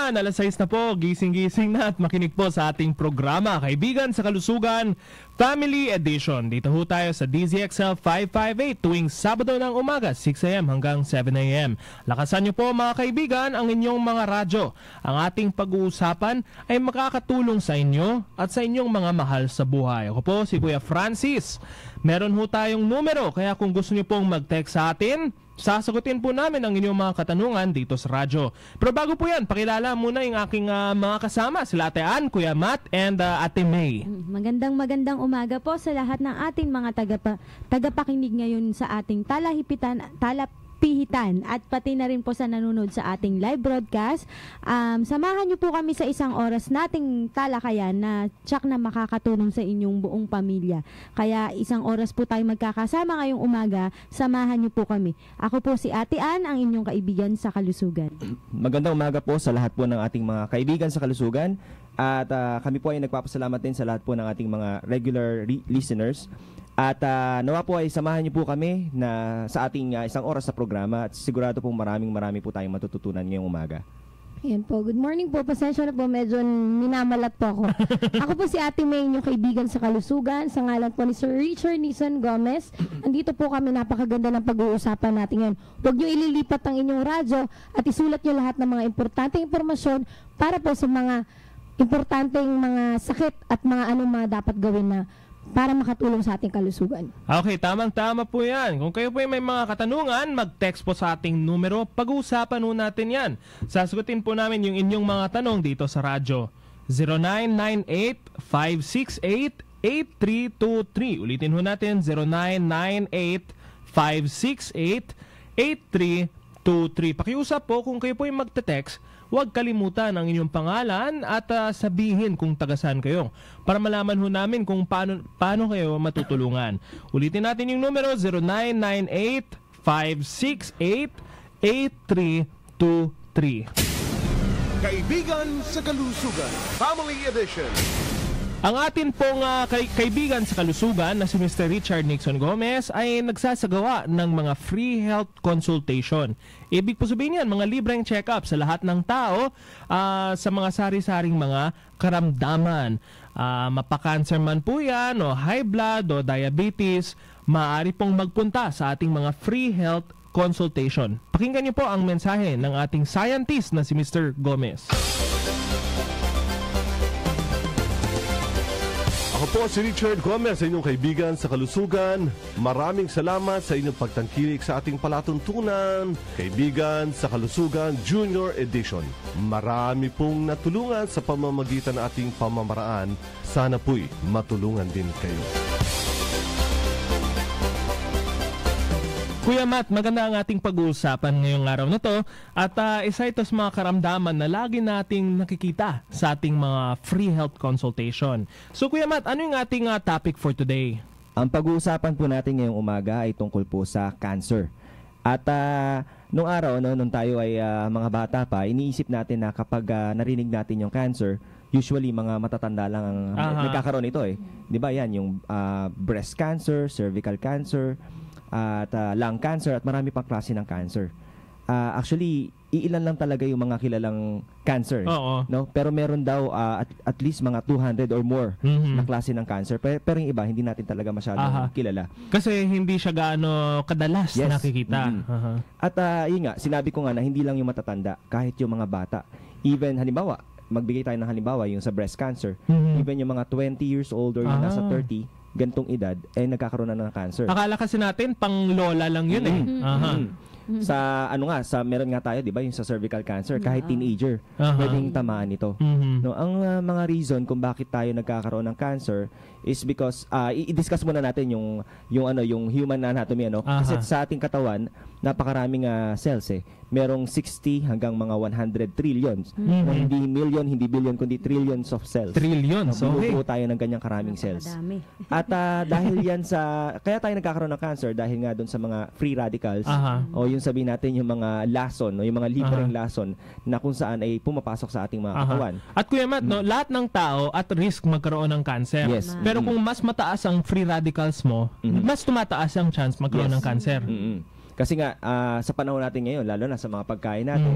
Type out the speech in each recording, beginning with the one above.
yan, alas 6 na po, gising-gising na at makinig po sa ating programa, Kaibigan sa Kalusugan, Family Edition. Dito ho tayo sa DZXL 558 tuwing Sabado ng umaga, 6 a.m. hanggang 7 a.m. Lakasan niyo po mga kaibigan ang inyong mga radyo. Ang ating pag-uusapan ay makakatulong sa inyo at sa inyong mga mahal sa buhay. Ako po si Kuya Francis. Meron ho tayong numero, kaya kung gusto niyo pong mag-text sa atin, sasagutin po namin ang inyong mga katanungan dito sa radyo. Pero bago po yan, pakilala muna yung aking mga kasama, sila Ate Ann, Kuya Matt, and Ate May. Magandang umaga po sa lahat ng ating mga tagapakinig ngayon sa ating talapihitan at pati na rin po sa nanonood sa ating live broadcast. Samahan niyo po kami sa isang oras nating talakayan na tsak na makakatulong sa inyong buong pamilya. Kaya isang oras po tayo magkakasama ngayong umaga. Samahan niyo po kami. Ako po si Ate Ann, ang inyong kaibigan sa kalusugan. Magandang umaga po sa lahat po ng ating mga kaibigan sa kalusugan. At kami po ay nagpapasalamat din sa lahat po ng ating mga regular listeners. At nawa po ay samahan niyo po kami na sa ating isang oras sa programa at sigurado pong marami po tayong matututunan ngayong umaga. Ayan po, good morning po. Pasensya na po, medyo minamalat po ako. Ako po si Ate May, yung kaibigan sa kalusugan, sa ngalan po ni Sir Richard Nison Gomez. Andito po kami, napakaganda ng pag-uusapan natin ngayon. Huwag niyo ililipat ang inyong radyo at isulat niyo lahat ng mga importanteng impormasyon para po sa mga importanteng mga sakit at mga mga dapat gawin na para makatulong sa ating kalusugan. Okay, tamang-tama po yan. Kung kayo po ay may mga katanungan, mag-text po sa ating numero. Pag-uusapan po natin yan. Sasagutin po namin yung inyong mga tanong dito sa radyo. 0998-568-8323. Ulitin ho natin, 0998-568-8323. Pakiusap po kung kayo po ay magte-text, huwag kalimutan ang inyong pangalan at sabihin kung taga-saan kayo para malaman ho namin kung paano kayo matutulungan. Ulitin natin yung numero, 0998-568-8323. Kaibigan sa Kalusugan, Family Edition. Ang atin pong kaibigan sa kalusugan na si Mr. Richard Nixon Gomez ay nagsasagawa ng mga free health consultation. Ibig po sabihin yan, mga libreng check-up sa lahat ng tao sa mga sari-saring mga karamdaman. Mapa-cancer man po yan, o high blood, o diabetes, maaari pong magpunta sa ating mga free health consultation. Pakinggan niyo po ang mensahe ng ating scientist na si Mr. Gomez. Ako po si Richard Gomez, sa inyong kaibigan sa kalusugan. Maraming salamat sa inyong pagtangkilik sa ating palatuntunan, Kaibigan sa Kalusugan Junior Edition. Marami pong natulungan sa pamamagitan ng ating pamamaraan. Sana po'y matulungan din kayo. Kuya Matt, maganda ang ating pag-uusapan ngayong araw na to at isa ito sa mga karamdaman na lagi nating nakikita sa ating mga free health consultation. So Kuya Matt, ano yung ating topic for today? Ang pag-uusapan po natin ngayong umaga ay tungkol po sa cancer. At nung araw, nung tayo ay mga bata pa, iniisip natin na kapag narinig natin yung cancer, usually mga matatanda lang ang nagkakaroon ito eh. 'Di ba? Yan yung breast cancer, cervical cancer, at lung cancer at marami pang klase ng cancer. Actually, iilan lang talaga yung mga kilalang cancer. No? Pero meron daw at least mga 200 or more na klase ng cancer. Pero yung iba, hindi natin talaga masyadong kilala. Kasi hindi siya gaano kadalas nakikita. At yun nga, sinabi ko nga na hindi lang yung matatanda, kahit yung mga bata. Even, halimbawa, magbigay tayo ng halimbawa, yung sa breast cancer. Even yung mga 20 years old or yung nasa 30, gantong edad, nagkakaroon na ng cancer. Akala kasi natin, pang lola lang yun Sa meron nga tayo, 'di ba, yung sa cervical cancer, kahit teenager pwedeng tamaan ito. No, ang mga reason kung bakit tayo nagkakaroon ng cancer is because i-discuss muna natin yung human anatomy kasi sa ating katawan napakaraming cells merong 60 hanggang mga 100 trillions. Hindi million, hindi billion, kundi trillions of cells. Trillions, okay. Tayo ng ganyang karaming cells. At dahil yan kaya tayo nagkakaroon ng cancer dahil nga doon sa mga free radicals o yung sabihin natin yung mga lason o yung mga libreng lason na kung saan ay pumapasok sa ating mga katawan. At Kuya Matt, lahat ng tao at risk magkaroon ng cancer. Yes. Pero kung mas mataas ang free radicals mo, mas tumataas ang chance magkaroon ng cancer. Kasi nga, sa panahon natin ngayon, lalo na sa mga pagkain natin,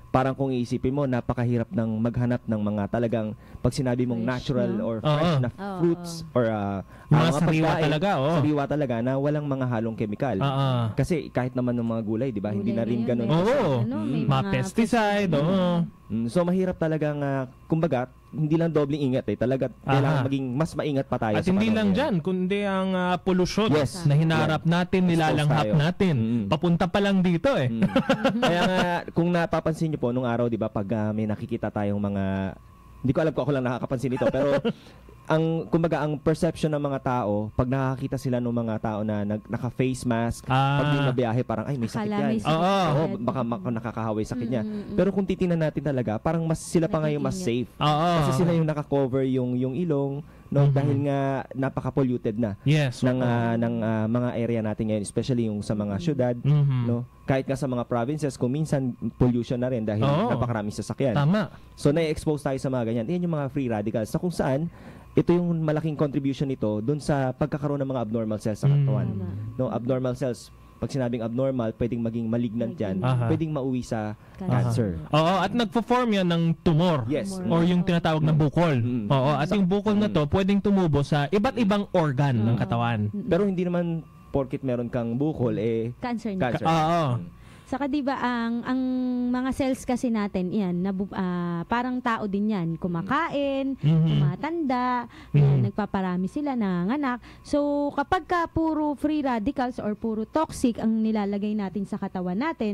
parang kung iisipin mo, napakahirap ng maghanap ng mga talagang pag sinabi mong Fresh, natural no? or fresh na Oo, fruits or Mga sariwa pagkain, talaga, sariwa talaga na walang mga halong kemikal. Kasi kahit naman ng mga gulay, di ba, hindi na rin ganun. Oo. May Mga pesticide, oo. So mahirap talagang, kumbaga, hindi lang dobling ingat talaga kailangan maging mas maingat pa tayo. At sa hindi panahon lang ngayon. dyan, kundi ang polusyon Yes. na hinaharap natin, nilalanghap tayo. natin. Papunta pa lang dito eh. Kaya nga, kung napapansin niyo po, nung araw, di ba, pag may nakikita tayong mga, hindi ko alam kung ako lang nakakapansin nito, pero kumbaga, ang perception ng mga tao, pag nakakita sila ng mga tao na naka-face mask, pag di nabiyahe, parang, ay, may sakit Akala yan. may sakit Oo, agad. baka nakakahaway sakit niya. Pero kung titingnan natin talaga, parang sila pa ngayon mas safe. Oo. Kasi sila yung naka-cover yung ilong, no, dahil nga napaka-polluted na Yes. ng mga area natin ngayon, especially yung sa mga syudad, no? Kahit nga sa mga provinces, kung minsan pollution na rin dahil napakaraming sasakyan. Tama. So na-expose tayo sa mga ganyan. Yan yung mga free radicals. Na kung saan, ito yung malaking contribution nito dun sa pagkakaroon ng mga abnormal cells sa katawan. No, abnormal cells, pag sinabing abnormal, pwedeng maging malignant yan, pwedeng mauwi sa cancer. Oo, at nagpo-form yan ng tumor. Yes. Or yung tinatawag na bukol. Oo, at yung bukol na to, pwedeng tumubo sa iba't ibang organ ng katawan. Pero hindi naman porket meron kang bukol, Cancer na. cancer. Oo. Saka 'di ba ang mga cells kasi natin, yan, parang tao din yan, kumakain, tumatanda, yan, nagpaparami sila, nanganganak. So kapag ka puro free radicals or puro toxic ang nilalagay natin sa katawan natin,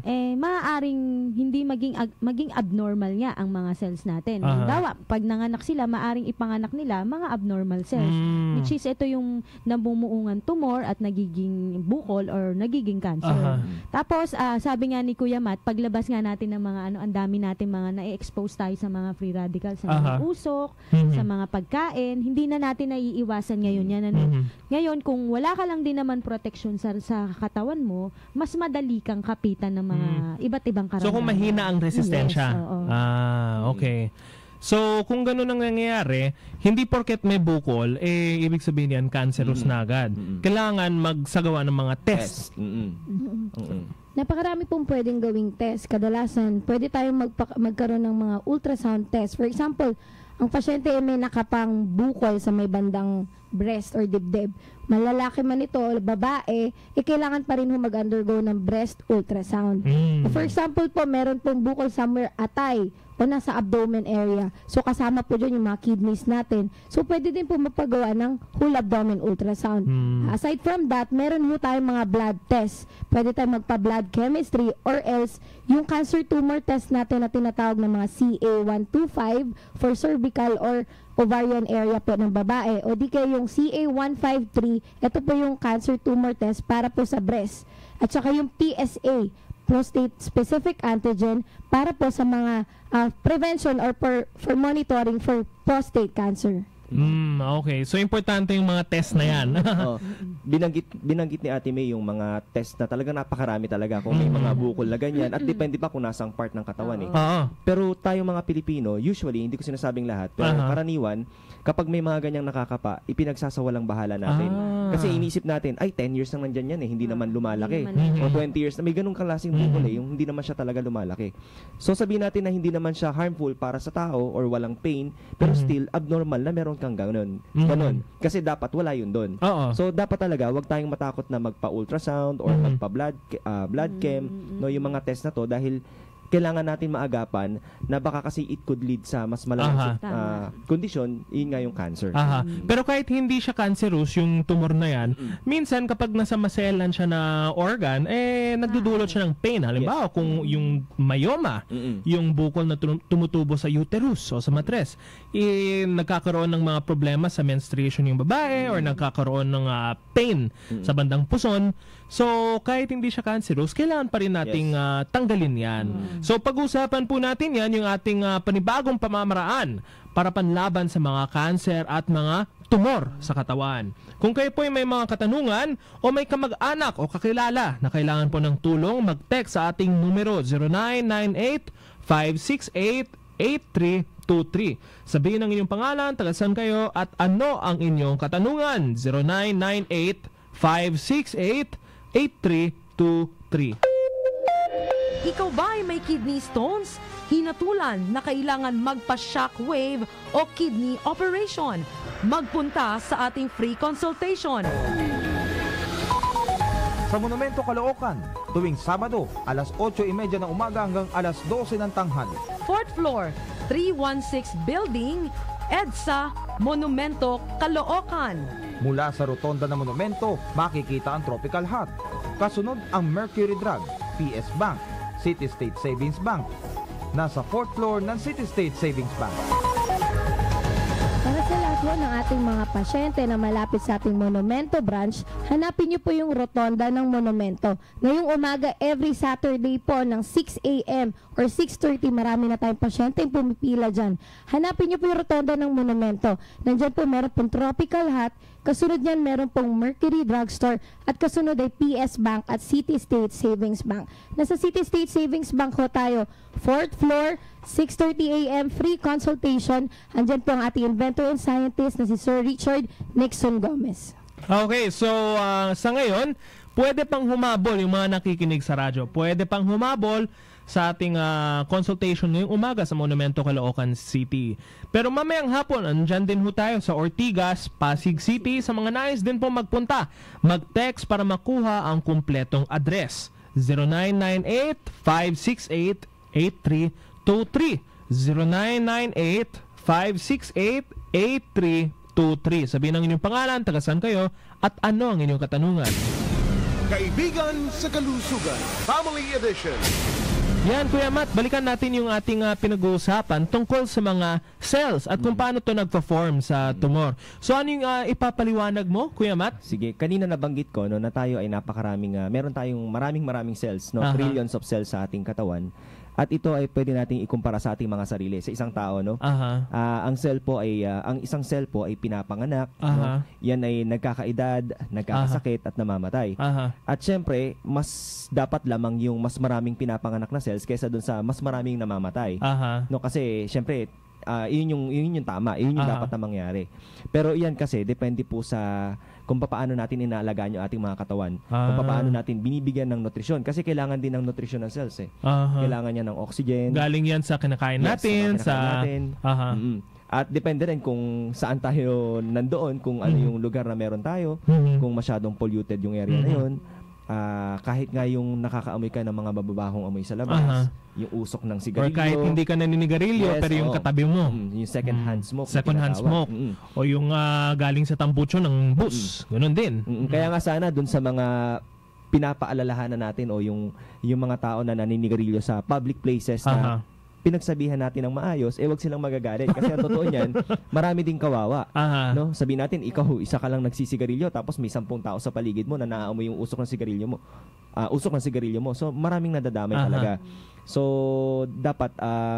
maaaring hindi maging abnormal nga ang mga cells natin. Halimbawa, pag nanganak sila, maaaring ipanganak nila mga abnormal cells, which is ito yung namumuungan tumor at nagiging bukol or nagiging cancer. Tapos sabi nga ni Kuya Matt, paglabas nga natin ng mga ang dami natin mga na-expose tayo sa mga free radicals, sa mga usok, sa mga pagkain, hindi na natin naiiwasan ngayon yan. Ngayon, kung wala ka lang din naman protection sa katawan mo, mas madali kang kapitan ng mga iba't ibang karamdaman. So kung mahina ang resistensya. Yes, oo. Okay. So, kung gano'n ang nangyayari, hindi porket may bukol, ibig sabihin yan, cancerous na agad. Kailangan magsagawa ng mga test. Napakarami pong pwedeng gawing test. Kadalasan, pwede tayong magkaroon ng mga ultrasound test. For example, ang pasyente ay may nakapang bukol sa may bandang breast or dibdib. Malalaki man ito o babae, kailangan pa rin mag-undergo ng breast ultrasound. For example po, meron pong bukol somewhere atay o nasa abdomen area. So kasama po dyan yung mga kidneys natin. So pwede din po mapagawa ng whole abdomen ultrasound. Aside from that, meron po tayong mga blood tests. Pwede tayong magpa-blood chemistry or else yung cancer tumor test natin na tinatawag ng mga CA125 for cervical or ovarian area po ng babae o di kaya yung CA153, ito po yung cancer tumor test para po sa breast. At saka yung PSA, prostate specific antigen, para po sa mga prevention or for monitoring for prostate cancer. Okay. So, importante yung mga test na yan. Binanggit ni Ate May yung mga test na talaga napakarami talaga kung may mga bukol na ganyan at depende pa kung nasang part ng katawan Pero tayong mga Pilipino, usually, hindi ko sinasabing lahat, pero karaniwan, kapag may mga ganyang nakakapa, ipinagsasawalang bahala natin. Kasi inisip natin, ay 10 years nang nandyan yan hindi naman lumalaki. O 20 years na may ganung klaseng bukol yung hindi naman siya talaga lumalaki. So sabihin natin na hindi naman siya harmful para sa tao or walang pain, pero still abnormal na meron kang ganun. Kasi dapat wala yun doon. So dapat talaga wag tayong matakot na magpa-ultrasound or magpa-blood chem, no, yung mga test na to dahil kailangan natin maagapan na baka kasi it could lead sa mas malalang kondisyon, yun nga yung cancer. Pero kahit hindi siya cancerous, yung tumor na yan, minsan kapag nasa maselan siya na organ, nagdudulot siya ng pain. Halimbawa, kung yung myoma, yung bukol na tumutubo sa uterus o sa matres, nagkakaroon ng mga problema sa menstruation yung babae or nagkakaroon ng pain sa bandang puson. So, kahit hindi siya cancerous, kailangan pa rin nating tanggalin yan. So, pag-usapan po natin yan, yung ating panibagong pamamaraan para panlaban sa mga cancer at mga tumor sa katawan. Kung kayo po ay may mga katanungan o may kamag-anak o kakilala na kailangan po ng tulong, mag-text sa ating numero 0998-568-8323. Sabihin ang inyong pangalan, tagasan kayo at ano ang inyong katanungan. 0998-568-8323. Ikaw ba ay may kidney stones, hinatulan na kailangan magpa-shockwave o kidney operation? Magpunta sa ating free consultation. Sa Monumento Caloocan, tuwing Sabado, alas 8:30 ng umaga hanggang alas 12 ng tanghali. 4th floor, 316 Building, EDSA, Monumento, Caloocan. Mula sa rotonda ng monumento, makikita ang Tropical Hut. Kasunod ang Mercury Drug, PS Bank, City State Savings Bank. Nasa 4th floor ng City State Savings Bank. Para sa lahat po ng ating mga pasyente na malapit sa ating Monumento branch, hanapin niyo po yung rotonda ng Monumento. Ngayong umaga, every Saturday po ng 6 a.m. or 6:30, marami na tayong pasyente yung pumipila dyan. Hanapin niyo po yung rotonda ng Monumento. Nandyan po meron pong Tropical Hut, kasunod niyan meron pong Mercury Drugstore, at kasunod ay PS Bank at City State Savings Bank. Nasa City State Savings Bank ho tayo, 4th floor, 6:30 a.m. free consultation. Andyan po ang ating inventor and scientist na si Sir Richard Nixon Gomez. Okay, so sa ngayon, pwede pang humabol yung mga nakikinig sa radyo. Pwede pang humabol sa ating consultation ngayong umaga sa Monumento, Caloocan City. Pero mamayang hapon, andyan din ho tayo sa Ortigas, Pasig City. Sa mga nais din po magpunta, mag-text para makuha ang kumpletong address. 0998-568-8323. 0998-568-8323. Sabihin ang inyong pangalan, taga saan kayo, at ano ang inyong katanungan. Kaibigan sa Kalusugan, Family Edition. Yan, Kuya Matt, balikan natin yung ating pinag-uusapan tungkol sa mga cells at kung paano to nagpa-form sa tumor. So ano yung ipapaliwanag mo, Kuya Matt? Sige, kanina nabanggit ko no, na tayo ay napakaraming, meron tayong maraming cells, no, Aha. trillions of cells sa ating katawan. At ito ay pwede nating ikumpara sa ating mga sarili sa isang tao, no? Aha. Ang isang cell po ay pinapanganak, Aha. no? Yan ay nagkakaedad, nagkakasakit at namamatay. Aha. At syempre, mas dapat lamang yung mas maraming pinapanganak na cells kaysa dun sa mas maraming namamatay. Aha. No, kasi syempre, yun yung tama, yun yung Aha. dapat na mangyari. Pero yan kasi depende po sa kung paano natin inaalagaan yung ating mga katawan. Kung paano natin binibigyan ng nutrisyon kasi kailangan din ng nutrisyon ng cells eh. Aha. Kailangan niya ng oxygen. Galing yan sa kinakain natin, Yes, sa mga kinakain natin. Aha. At depende rin kung saan tayo nandoon, kung ano yung lugar na meron tayo, kung masyadong polluted yung area na yun. Kahit nga yung nakakaamoy ka ng mga bababahong amoy sa labas, Aha. yung usok ng Or sigarilyo. kahit hindi ka naninigarilyo, Yes, pero yung oo. katabi mo. Yung second hand smoke. na Second hand tinatawag. smoke. O yung galing sa tambucho ng bus. Ganun din. Kaya nga sana dun sa mga pinapaalalahanan natin o yung mga tao na naninigarilyo sa public places Aha. na pinagsabihan natin ng maayos, wag silang magagalit. Kasi ang totoo niyan, marami ding kawawa. Aha. No? Sabihin natin, ikaw, isa ka lang nagsisigarilyo, tapos may 10 tao sa paligid mo na naaamoy yung usok ng sigarilyo mo. So, maraming nadadamay Aha. talaga. So, dapat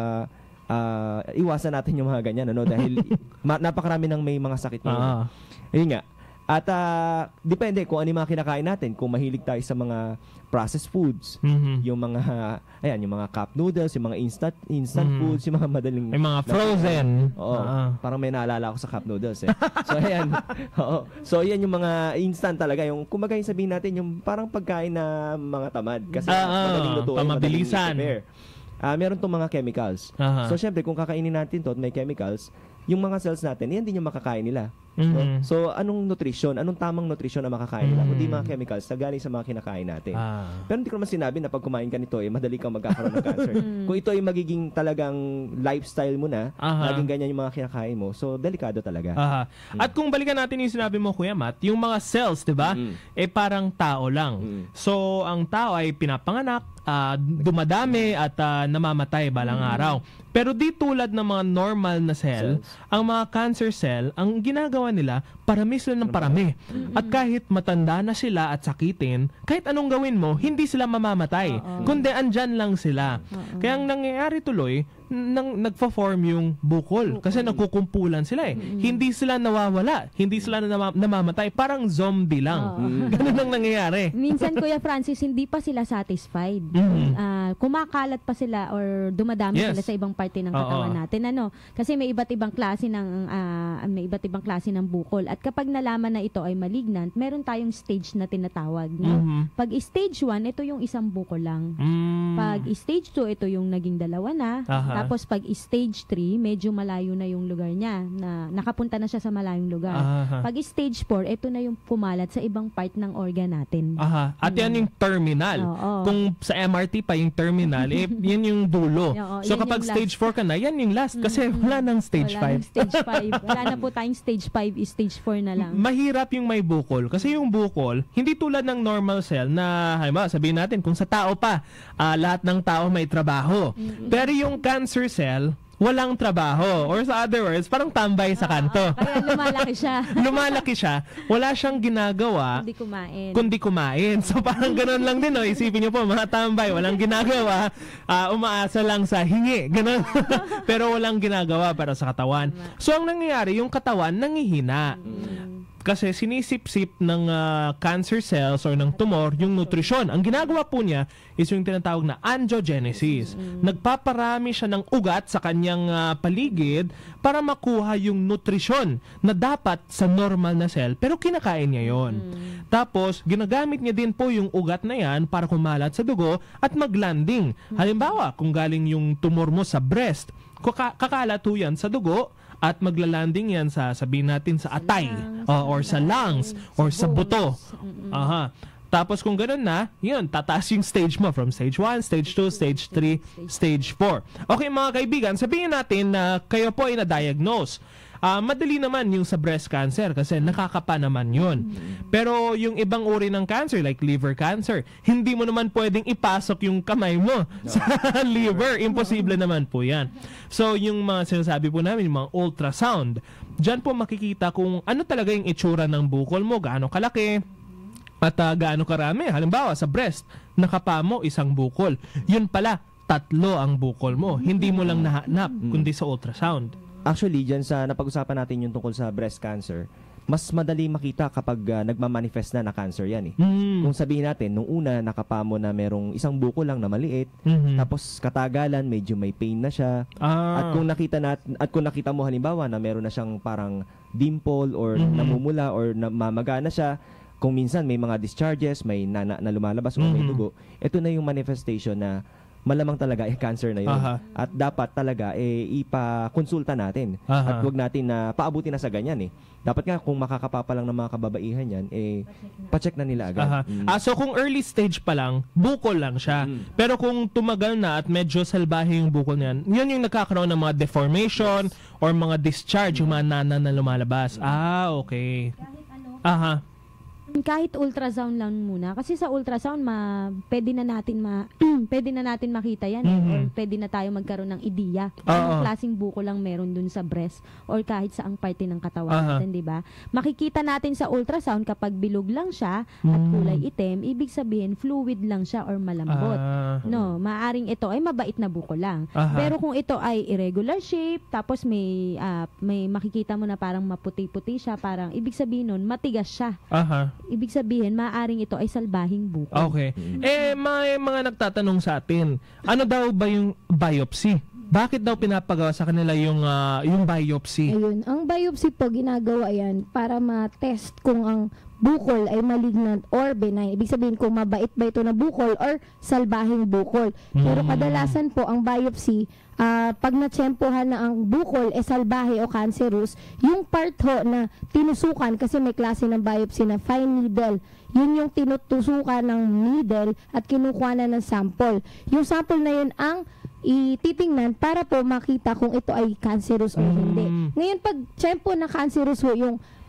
iwasan natin yung mga ganyan, ano? Dahil napakarami ng may mga sakit ngayon. Ayun nga. At depende kung ano yung mga kinakain natin. Kung mahilig tayo sa mga processed foods, yung mga cup noodles, yung mga instant foods, yung mga madaling May mga frozen. Oo. Parang may naalala ako sa cup noodles eh. So ayan. Oo. So ayan yung mga instant talaga, yung kumbaga yung sabihin natin yung parang pagkain na mga tamad kasi madaling lutuin, pamabilisan. madaling i-prepare. Meron tong mga chemicals. Aha. So syempre kung kakainin natin to at may chemicals, yung mga cells natin, yan din yung makakain nila. No? So, anong tamang nutrisyon na makakain nila? Kundi mga chemicals na galing sa mga kinakain natin. Pero hindi ko naman sinabi na pag kumain ka nito, madali kang magkakaroon ng cancer. Kung ito ay magiging talagang lifestyle mo na, laging ganyan yung mga kinakain mo, so delikado talaga. At kung balikan natin yung sinabi mo, Kuya Matt, yung mga cells, di ba? Parang tao lang. So, ang tao ay pinapanganak, dumadami at namamatay balang araw. Pero di tulad ng mga normal na cell, ang mga cancer cell, ang ginagawa nila, parami sila ng parami. At kahit matanda na sila at sakitin, kahit anong gawin mo, hindi sila mamamatay. Kundi andyan lang sila. Kaya ang nangyayari tuloy, nagfa-form yung bukol. Kasi nagkukumpulan sila eh. Hindi sila nawawala. Hindi sila namamatay. Parang zombie lang. Ganun ang nangyayari. Minsan, Kuya Francis, hindi pa sila satisfied. Kumakalat pa sila or dumadami sila sa ibang parte ng katawan natin. Kasi may iba't ibang klase ng bukol. At kapag nalaman na ito ay malignant, meron tayong stage na tinatawag. No? Pag stage 1, ito yung isang bukol lang. Pag stage 2, ito yung naging dalawa na. Tapos pag stage 3, medyo malayo na yung lugar niya. Na nakapunta na siya sa malayong lugar. Pag stage 4, ito na yung pumalat sa ibang part ng organ natin. At yan yung terminal. Kung sa MRT pa yung terminal, yan yung dulo. So kapag stage 4 ka na, yan yung last. Kasi wala nang stage 5. Wala na po tayong stage 5, stage 4 na lang. Mahirap yung may bukol. Kasi yung bukol, hindi tulad ng normal cell na, sabihin natin, kung sa tao pa, lahat ng tao may trabaho. Pero yung cancer cell, walang trabaho. Or sa other words, parang tambay sa kanto. Kaya lumalaki siya. Wala siyang ginagawa kundi kumain. So parang ganoon lang din. Isipin niyo po, mga tambay, walang ginagawa. Umaasa lang sa hingi. Ganun. Pero walang ginagawa para sa katawan. So ang nangyayari, yung katawan nangihina. Kasi sinisip-sip ng cancer cells or ng tumor yung nutrisyon. Ang ginagawa po niya is yung tinatawag na angiogenesis. Nagpaparami siya ng ugat sa kanyang paligid para makuha yung nutrisyon na dapat sa normal na cell, pero kinakain niya yon. Tapos, ginagamit niya din po yung ugat na yan para kumalat sa dugo at maglanding. Halimbawa, kung galing yung tumor mo sa breast, kakalato yan sa dugo, at maglalanding yan sa, sabihin natin, sa atay, or sa lungs, or sa buto. Tapos kung ganoon na, yun, tataas yung stage mo from stage 1, stage 2, stage 3, stage 4. Okay mga kaibigan, sabihin natin na kayo po ay na-diagnose. Madali naman yung sa breast cancer kasi nakakapa naman yun. Pero yung ibang uri ng cancer like liver cancer, hindi mo naman pwedeng ipasok yung kamay mo sa liver. Imposible naman po yan. So yung mga sinasabi po namin, yung mga ultrasound, dyan po makikita kung ano talaga yung itsura ng bukol mo, gaano kalaki, at gaano karami. Halimbawa sa breast, nakapa mo isang bukol. Yun pala, 3 ang bukol mo. Hindi mo lang nahanap, kundi sa ultrasound. Actually, dyan sa napag-usapan natin yung tungkol sa breast cancer, mas madali makita kapag nagmamanifest na cancer yan eh. Kung sabihin natin, nung una, nakapa mo na merong isang buko lang na maliit, tapos katagalan, medyo may pain na siya. At kung nakita mo halimbawa na meron na siyang parang dimple or namumula or namamaga na siya, kung minsan may mga discharges, may nana na lumalabas o may dugo, ito na yung manifestation na malamang talaga cancer na yun. At dapat talaga ipa-konsulta natin. At huwag natin na paabutin na sa ganyan eh. Dapat nga kung makakapapa lang ng mga kababaihan yan, pa-check na nila agad. So kung early stage pa lang, bukol lang siya. Pero kung tumagal na at medyo salbahe yung bukol niyan, yun yung nagkakaroon ng mga deformation or mga discharge, yung mga nana na lumalabas. Okay. Kahit ultrasound lang muna kasi sa ultrasound pwede na natin makita yan or pwede na tayo magkaroon ng ideya anong klaseng buko lang meron dun sa breast or kahit saang parte ng katawan natin, di ba? Makikita natin sa ultrasound kapag bilog lang siya at kulay itim, ibig sabihin fluid lang siya or malambot. No, maaring ito ay mabait na buko lang. Pero kung ito ay irregular shape tapos may makikita mo na parang maputi-puti siya, parang ibig sabihin nun matigas siya. Ibig sabihin, maaaring ito ay salbahing bukol. Okay. May mga nagtatanong sa atin, ano daw ba yung biopsy? Bakit daw pinapagawa sa kanila yung biopsy? Ayun, ang biopsy po ginagawa yan para ma-test kung ang bukol ay malignant or benign. Ibig sabihin kung mabait ba ito na bukol or salbahing bukol. Pero kadalasan po ang biopsy, pag natsyempohan na ang bukol salbahe o cancerous, yung part ho na tinusukan, kasi may klase ng biopsy na fine needle, yun yung tinutusukan ng needle at kinukuha na ng sample. Yung sample na yun ang ititingnan para po makita kung ito ay cancerous o hindi. Ngayon pag tiyempo na cancerous ho yung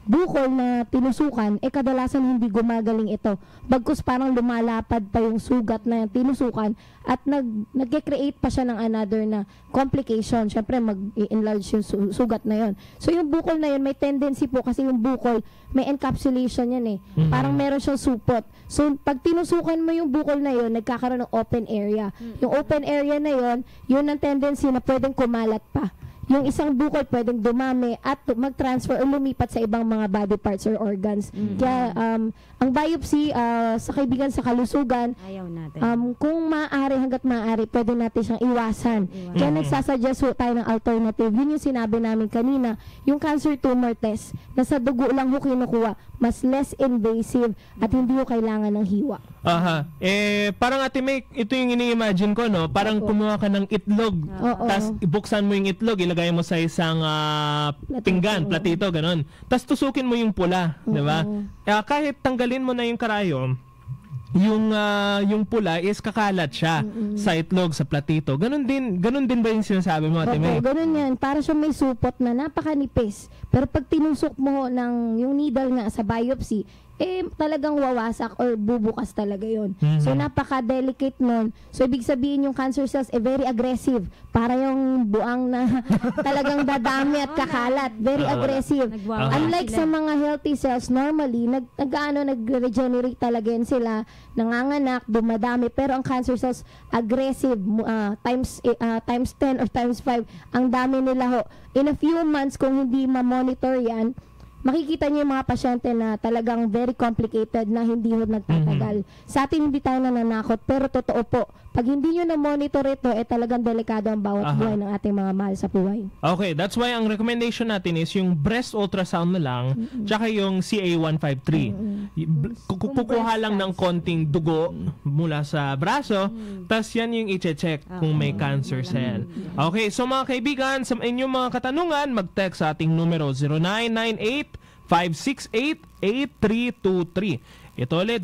bukol na tinusukan, kadalasan hindi gumagaling ito. Bagkus parang lumalapad pa yung sugat na tinusukan at nag-create pa siya ng another na complication. Siyempre, mag-enlarge yung sugat na yon. So, yung bukol na yon may tendency po kasi yung bukol, may encapsulation yan Parang meron siyang supot. So, pag tinusukan mo yung bukol na yon, nagkakaroon ng open area. Yung open area na yon, yun ang tendency na pwedeng kumalat pa. Yung isang bukol pwedeng dumami at mag-transfer o lumipat sa ibang mga body parts or organs. Kaya ang biopsy sa kaibigan sa kalusugan, Ayaw natin. kung maaari hanggat maaari, pwede natin siyang iwasan. Kaya nagsasuggest ho tayo ng alternative. Yun yung sinabi namin kanina, yung cancer tumor test na sa dugo lang ho kinukuha, mas less invasive at hindi ho kailangan ng hiwa. Aha. Parang Ate May, ito yung ini-imagine ko, no? Parang kumuha ka ng itlog, tapos ibuksan mo yung itlog, ilagay mo sa isang pinggan, platito, ganun. Tapos tusukin mo yung pula, di ba? Kahit tanggalin mo na yung karayom, yung pula is kakalat siya sa itlog, sa platito. Ganun din ba yung sinasabi mo, Ate May? Ganun yan. Para siya may supot na napakanipis. Pero pag tinusok mo ng yung needle nga sa biopsy, talagang wawasak or bubukas talaga yon. So, napaka-delicate nun. So, ibig sabihin yung cancer cells very aggressive. Para yung buang na talagang dadami at kakalat. Very aggressive. Unlike sa mga healthy cells, normally, nag-regenerate talaga yan sila. Nanganganak, dumadami. Pero ang cancer cells, aggressive. Times 10 or times 5. Ang dami nila ho. In a few months, kung hindi ma-monitor yan, makikita niyo yung mga pasyente na talagang very complicated na hindi ho nagtatagal. Sa atin hindi tayo nananakot, pero totoo po, pag hindi nyo na-monitor ito, talagang delikado ang bawat buhay ng ating mga mahal sa buhay. Okay, that's why ang recommendation natin is yung breast ultrasound na lang, tsaka yung CA153. Kukuha lang ng konting dugo mula sa braso, tas yan yung i-check kung may cancer cell. Okay, so mga kaibigan, sa inyong mga katanungan, mag-text sa ating numero 0998-568-8323. Ito ulit,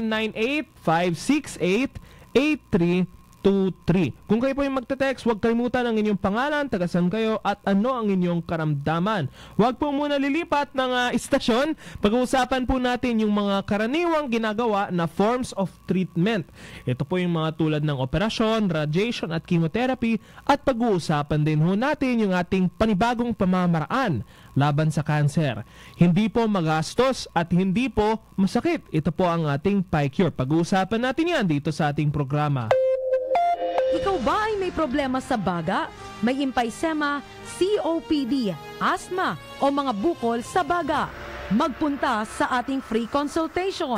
0998-568-8323. Kung kayo po yung magte-text, huwag kalimutan ang inyong pangalan, tagasan kayo, at ano ang inyong karamdaman. Huwag po muna lilipat ng istasyon. Pag-uusapan po natin yung mga karaniwang ginagawa na forms of treatment. Ito po yung mga tulad ng operasyon, radiation at chemotherapy, at pag-uusapan din ho natin yung ating panibagong pamamaraan laban sa cancer. Hindi po magastos at hindi po masakit. Ito po ang ating PyCure. Pag-uusapan natin yan dito sa ating programa. Ikaw ba ay may problema sa baga? May emphysema, COPD, asthma o mga bukol sa baga? Magpunta sa ating free consultation.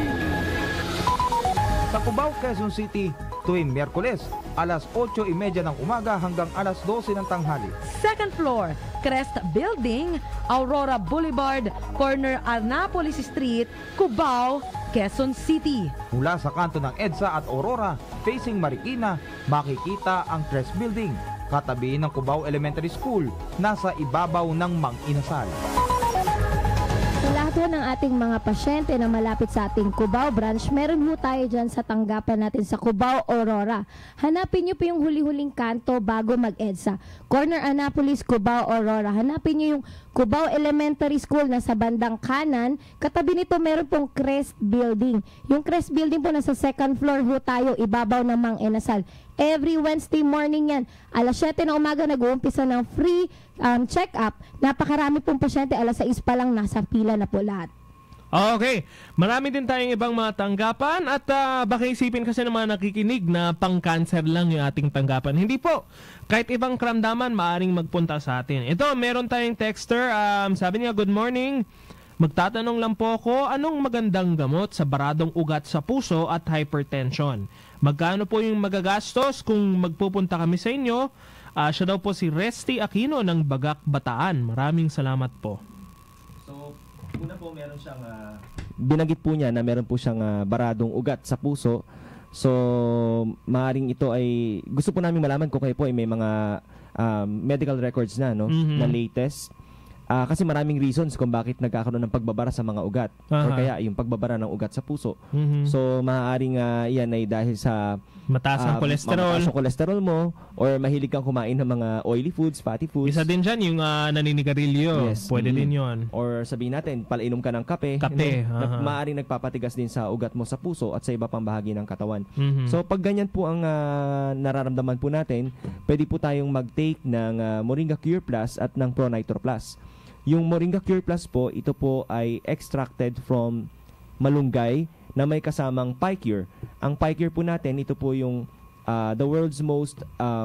Sa Cubao, Quezon City, tuwing Miyerkules, alas 8:30 ng umaga hanggang alas 12 ng tanghali. Second floor, Crest Building, Aurora Boulevard, corner Annapolis Street, Cubao, Quezon City. Mula sa kanto ng EDSA at Aurora, facing Marikina, makikita ang Crest Building, katabi ng Cubao Elementary School, nasa ibabaw ng Mang Inasal. Sa lahat ho ng ating mga pasyente na malapit sa ating Cubao branch, meron ho tayo dyan sa tanggapan natin sa Cubao, Aurora. Hanapin nyo po yung huli-huling kanto bago mag-EDSA. Corner Annapolis, Cubao, Aurora. Hanapin nyo yung Cubao Elementary School na sa bandang kanan. Katabi nito meron pong Crest Building. Yung Crest Building po nasa second floor ho tayo, ibabaw ng Mang Inasal. Every Wednesday morning yan. Alas 7 ng umaga nag-uumpisa ng free check-up. Napakarami pong pasyente. Alas 6 pa lang nasa pila na po lahat. Okay, marami din tayong ibang mga tanggapan at baka isipin kasi ng mga nakikinig na pang-cancer lang yung ating tanggapan. Hindi po. Kahit ibang karamdaman, maaring magpunta sa atin. Ito, meron tayong texter. Sabi niya, good morning. Magtatanong lang po ako, anong magandang gamot sa baradong ugat sa puso at hypertension? Magkano po yung magagastos kung magpupunta kami sa inyo? Siya daw po si Resty Aquino ng Bagak, Bataan. Maraming salamat po. So, una po meron siyang binanggit po niya na meron po siyang baradong ugat sa puso. So, maaring ito ay gusto po namin malaman kung kayo po ay may mga medical records na, no, na latest. Kasi maraming reasons kung bakit nagkakaroon ng pagbabara sa mga ugat or Aha. kaya yung pagbabara ng ugat sa puso. Mhm. So maaaring yan ay dahil sa Mataas ang cholesterol. mataas ang cholesterol mo or mahilig kang kumain ng mga oily foods, fatty foods. Isa din dyan yung naninigarilyo. Yes. Pwede din yon. Or sabihin natin, palainom ka ng kape. Kape, Maaaring nagpapatigas din sa ugat mo sa puso at sa iba pang bahagi ng katawan. Mhm. So pag ganyan po ang nararamdaman po natin, pwede po tayong mag-take ng Moringa Cure Plus at ng Pro Nitro Plus. Yung Moringa Cure Plus po, ito po ay extracted from malunggay na may kasamang Picure. Ang Picure po natin, ito po yung the world's most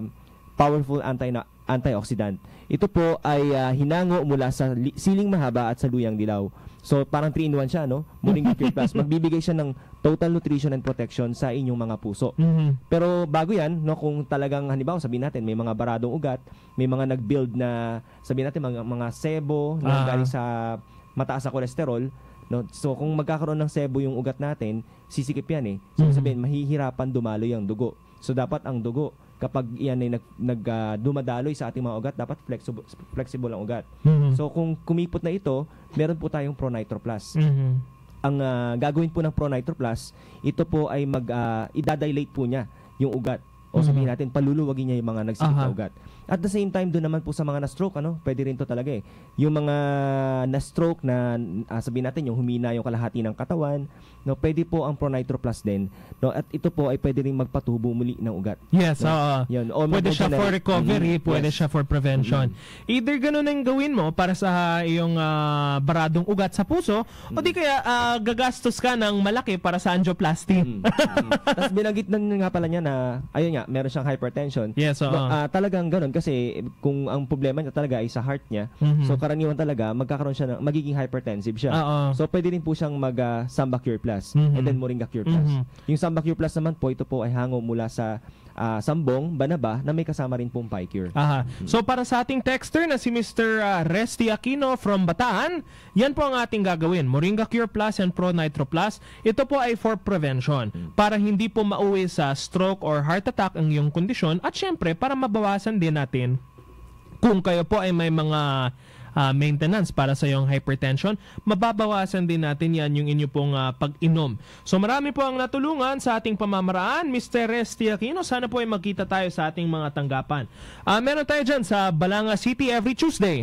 powerful antioxidant. Ito po ay hinango mula sa siling mahaba at sa luyang dilaw. So parang 3-in-1 siya, no? Moringa Cure Plus. Magbibigay siya ng total nutrition and protection sa inyong mga puso. Mhm. Pero bago yan, no, kung talagang halimbawa sabihin natin may mga baradong ugat, may mga nag-build na sabihin natin mga sebo na galing sa mataas na kolesterol, no. So kung magkakaroon ng sebo yung ugat natin, sisikip yan eh. So sabihin mahihirapan dumaloy ang dugo. So dapat ang dugo kapag iyan ay dumadaloy sa ating mga ugat, dapat flexible ang ugat. Mhm. So kung kumipot na ito, meron po tayong Pro Nitro Plus. Mhm. Ang gagawin po ng Pro Nitro Plus, ito po ay idadilate po niya yung ugat. O sabihin natin, paluluwagin niya yung mga nagsikip na ugat. At the same time, doon naman po sa mga na-stroke, pwede rin to talaga eh. Yung mga na-stroke na, sabihin natin, yung humina yung kalahati ng katawan, no, pwede po ang Pro Nitro Plus din. No, at ito po ay pwede rin magpatubo muli ng ugat. Yes, Yun. O pwede siya for recovery, pwede siya for prevention. Either ganun ang gawin mo para sa iyong baradong ugat sa puso, o di kaya gagastos ka ng malaki para sa angioplasty. Tapos binanggit na nga pala niya na, ayun nga, meron siyang hypertension. Yes, oo. Talagang ganun kasi kung ang problema niya talaga ay sa heart niya, so karaniwan talaga magkakaroon siya ng magiging hypertensive siya. So pwede rin po siyang Samba Cure Plus and then Moringa Cure Plus. Yung Samba Cure Plus naman po, ito po ay hango mula sa Sambong, Banaba na may kasama rin pong Picure. So para sa ating texter na si Mr. Resty Aquino from Bataan, yan po ang ating gagawin. Moringa Cure Plus and Pro Nitro Plus. Ito po ay for prevention. Para hindi po mauwi sa stroke or heart attack ang iyong kondisyon. At syempre, para mabawasan din natin kung kayo po ay may mga maintenance para sa iyong hypertension, mababawasan din natin yan yung inyo pong pag-inom. So marami po ang natulungan sa ating pamamaraan. Mr. Resty Aquino, sana po ay magkita tayo sa ating mga tanggapan. Meron tayo dyan sa Balanga City every Tuesday.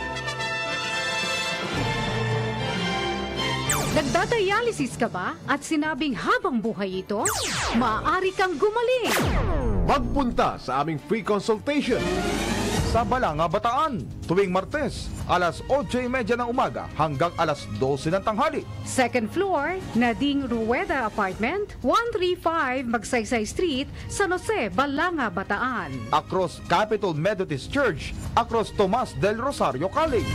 Nagdadialysis ka ba at sinabing habang buhay ito, maaari kang gumaling? Magpunta sa aming free consultation. Sa Balanga, Bataan, tuwing Martes, alas 8:30 ng umaga hanggang alas 12 ng tanghali. Second floor, Nading Rueda Apartment, 135 Magsaysay Street, San Jose, Balanga, Bataan. Across Capital Methodist Church, across Tomas del Rosario College.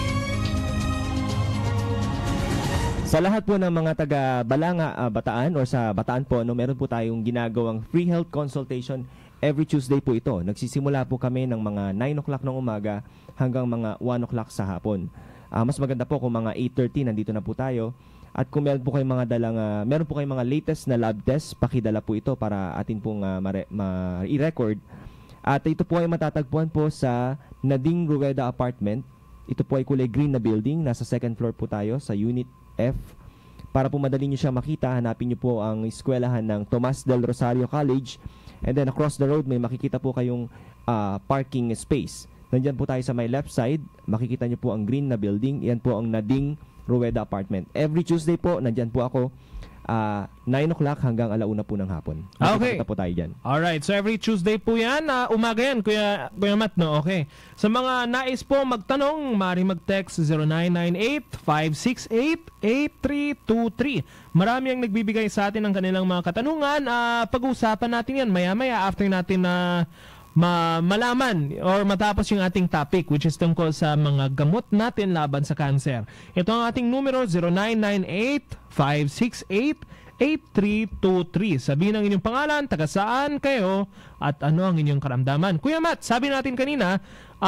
Sa lahat po ng mga taga Balanga, Bataan or sa Bataan po, meron po tayong ginagawang free health consultation every Tuesday po ito. Nagsisimula po kami ng mga 9 o'clock ng umaga hanggang mga 1 o'clock sa hapon. Mas maganda po kung mga 8:30 nandito na po tayo. At kung meron po kayong mga meron po kayong mga latest na lab test, pakidala po ito para atin pong i-record. At ito po ay matatagpuan po sa Nading Rueda Apartment. Ito po ay kulay green na building. Nasa second floor po tayo sa Unit F. Para po madali nyo siya makita, hanapin nyo po ang eskwelahan ng Tomas del Rosario College. And then across the road, may makikita po kayong parking space. Nandiyan po tayo sa my left side. Makikita nyo po ang green na building. Yan po ang Nading Rueda Apartment. Every Tuesday po, nandiyan po ako. 9 o'clock hanggang 1:00 po ng hapon. Okay. Makikita po tayo dyan. Alright, so every Tuesday po yan. Umaga yan, Kuya Matt, no? Okay. Sa mga nais po magtanong, maaari mag-text 0998-568-8323. Marami ang nagbibigay sa atin ng kanilang mga katanungan. Pag-uusapan natin yan maya-maya after natin na malaman or matapos yung ating topic, which is tungkol sa mga gamot natin laban sa cancer. Ito ang ating numero, 0998-568-8323. Sabihin ang inyong pangalan, taga saan kayo, at ano ang inyong karamdaman. Kuya Matt, sabi natin kanina,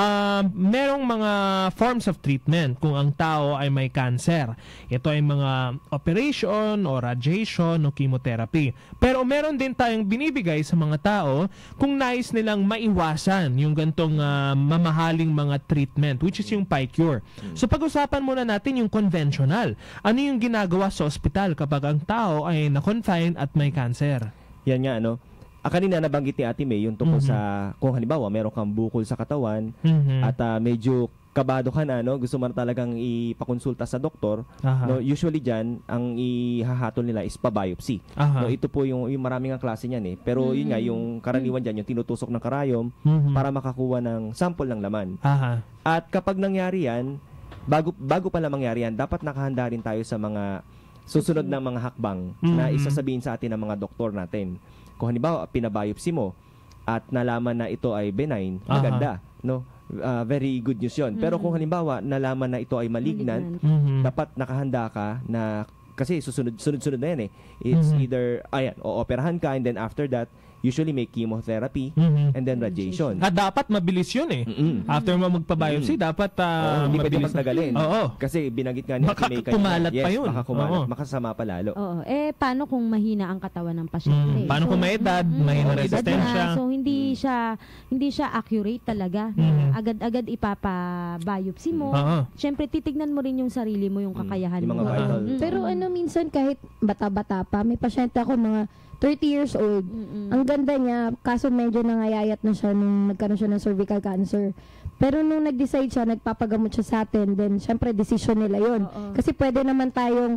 merong mga forms of treatment kung ang tao ay may cancer. Ito ay mga operation o radiation o chemotherapy. Pero meron din tayong binibigay sa mga tao kung nais nilang maiwasan yung gantong mamahaling mga treatment, which is yung PICURE. So pag-usapan muna natin yung conventional. Ano yung ginagawa sa ospital kapag ang tao ay na-confine at may cancer? Yan nga, ano. Kanina nabanggit ni Ate May yung tungkol sa kung halimbawa meron kang bukol sa katawan at medyo kabado ka na, no? Gusto mo na talagang ipakonsulta sa doktor. No? Usually dyan, ang ihahatol nila is pa-biopsy. No? Ito po yung maraming ang klase niyan eh. Pero yun nga, yung karaniwan dyan, yung tinutusok ng karayom para makakuha ng sample ng laman. At kapag nangyari yan, bago pa lang mangyari yan, dapat nakahanda rin tayo sa mga susunod ng mga hakbang na isasabihin sa atin ng mga doktor natin. Kung halimbawa, pinabiopsy mo at nalaman na ito ay benign, maganda, no? Very good news yun. Pero kung halimbawa, nalaman na ito ay malignant, dapat nakahanda ka na, kasi sunod-sunod na yan eh. It's either, o-operahan ka and then after that, usually may chemotherapy and then radiation. Dapat mabilis yun eh. After mo magpa-biopsy, dapat hindi pwede mabilis. magtagalin. Kasi binanggit nga niya, baka kumalat pa yun. Baka kumalat, makasama pa lalo. Paano kung mahina ang katawan ng pasyente? Paano kung may edad, mahina resistensya? So hindi siya accurate talaga. Agad-agad ipapa-biopsy mo. Siyempre titignan mo rin yung sarili mo, yung kakayahan yung mga mo. vital. Pero minsan kahit bata-bata pa, may pasyente ako mga 30 years old. Ang ganda niya, kaso medyo nangayayat na siya nung nagkaroon siya ng cervical cancer. Pero nung nag-decide siya, nagpapagamot siya sa atin, then syempre decision nila yun. Kasi pwede naman tayong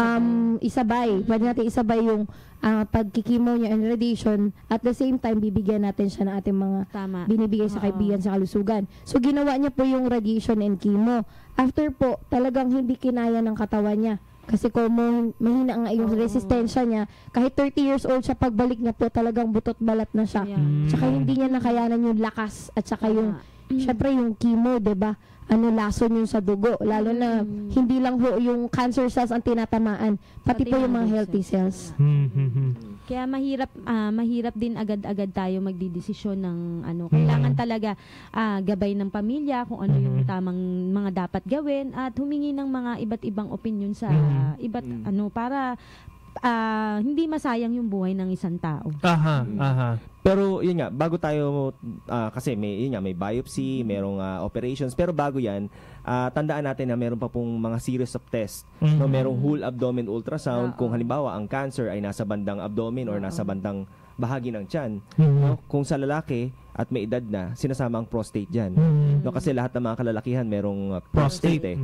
isabay. Pwede natin isabay yung pagkikimo niya and radiation. At the same time, bibigyan natin siya ng ating mga binibigay sa kaibigan sa kalusugan. So ginawa niya po yung radiation and chemo. After po, talagang hindi kinaya ng katawan niya. Kasi kung mahina ang yung resistensya niya, kahit 30 years old siya, pagbalik niya po talagang butot balat na siya. Tsaka hindi niya nakayanan yung lakas at saka yung, syempre yung chemo, diba? Lason yun sa dugo. Lalo na, hindi lang ho yung cancer cells ang tinatamaan, pati po yung mga healthy cells. Kaya mahirap din agad-agad tayo magdidesisyon ng kailangan talaga gabay ng pamilya kung ano yung tamang mga dapat gawin at humingi ng mga iba't ibang opinion sa para hindi masayang yung buhay ng isang tao. Pero yun nga, bago tayo kasi may biopsy, merong operations, pero bago yan, tandaan natin na meron pa pong mga series of tests. No, merong whole abdomen ultrasound kung halimbawa ang cancer ay nasa bandang abdomen or nasa bandang bahagi ng tiyan. No, kung sa lalaki at may edad na, sinasama ang prostate diyan. No, kasi lahat ng mga kalalakihan merong prostate.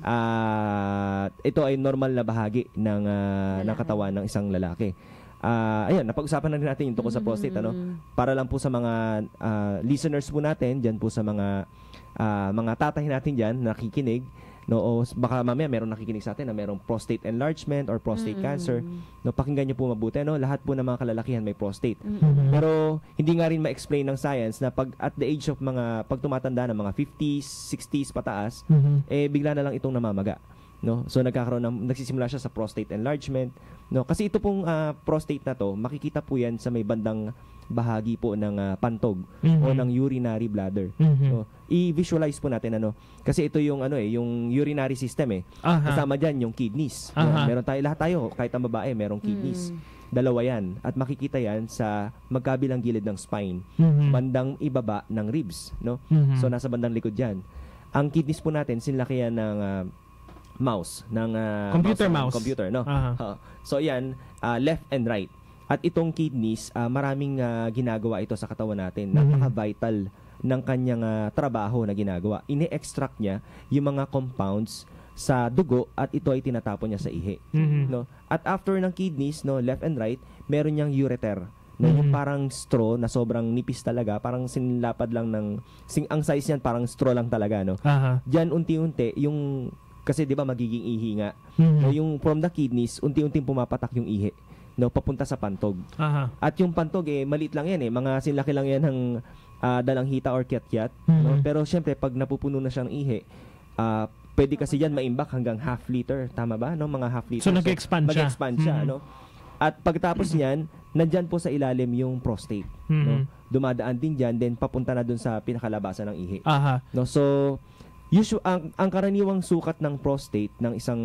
Ito ay normal na bahagi ng katawan ng isang lalaki. Ayan, napag-usapan na rin natin yung tungkol sa prostate, para lang po sa mga listeners po natin diyan po sa mga tatay natin diyan nakikinig, no, o baka mamaya meron nakikinig sa atin na merong prostate enlargement or prostate cancer, no, pakinggan niyo po mabuti, no, lahat po ng mga kalalakihan may prostate. Pero hindi nga rin ma-explain ng science na pag at the age of pag tumatanda ng mga 50s, 60s pataas, bigla na lang itong namamaga. No, so nagsisimula siya sa prostate enlargement, no, kasi ito pong prostate na to, makikita po yan sa may bandang bahagi po ng pantog o ng urinary bladder. No, i-visualize po natin kasi ito yung yung urinary system kasama diyan yung kidneys. Meron lahat tayo, kahit ang babae merong kidneys. Dalawa yan at makikita yan sa magkabilang gilid ng spine, bandang ibaba ng ribs, no. So nasa bandang likod diyan. Ang kidneys po natin sinlaki yan ng mouse ng computer, no. So yan, left and right. At itong kidneys, maraming ginagawa ito sa katawan natin. Napaka-vital ng kanyang trabaho na ginagawa. Ini-extract niya yung mga compounds sa dugo at ito ay tinatapon niya sa ihi. No? At after ng kidneys, no, left and right, meron niyang ureter. No, yung parang straw na sobrang nipis talaga, parang sinlapad lang ang size niyan parang straw lang talaga, no. Diyan unti-unti yung kasi 'di ba magiging ihi nga. No, yung from the kidneys, unti-unting pumapatak yung ihi, no, papunta sa pantog. At yung pantog maliit lang yan mga sinlaki lang yan ng dalanghita or kiat-kiat, no? Pero syempre pag napupuno na siya ng ihi, pwede kasi yan maimbak hanggang half liter, tama ba? No, mga half liter. So nag-expand siya. Mag-expand siya, no? At pagtapos niyan, nandyan po sa ilalim yung prostate. No? Dumadaan din dyan, then papunta na dun sa pinakalabasan ng ihi. Aha. No? So, ang karaniwang sukat ng prostate ng isang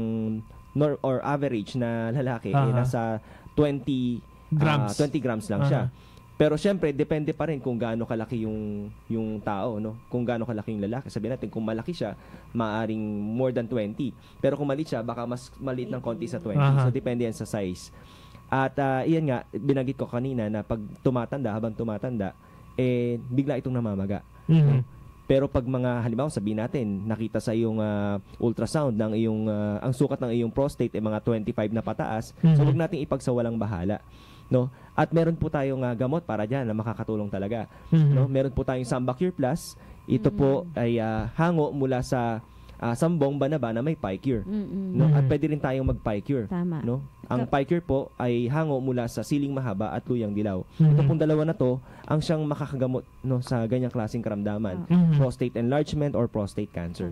or average na lalaki ay nasa 20 grams. 20 grams lang siya. Pero syempre, depende pa rin kung gaano kalaki yung tao, no? Kung gaano kalaki yung lalaki. Sabihin natin, kung malaki siya, maaring more than 20. Pero kung maliit siya, baka mas maliit ng konti sa 20. So, depende yan sa size. At iyan nga, binanggit ko kanina na pag habang tumatanda, bigla itong namamaga. Pero pag halimbawa sabihin natin, nakita sa iyong ultrasound ng iyong, ang sukat ng iyong prostate ay mga 25 na pataas, so huwag nating ipagsawalang bahala. No? At meron po tayong gamot para diyan na makakatulong talaga. No? Meron po tayong Samba Cure Plus. Ito po ay hango mula sa sambong banaba na may PiCure. No? At pwede rin tayong mag-PiCure. Tama. No? Ang PiCure po ay hango mula sa siling mahaba at luyang dilaw. Ito pong dalawa na to ang siyang makakagamot, no, sa ganyang klaseng karamdaman. Prostate enlargement or prostate cancer.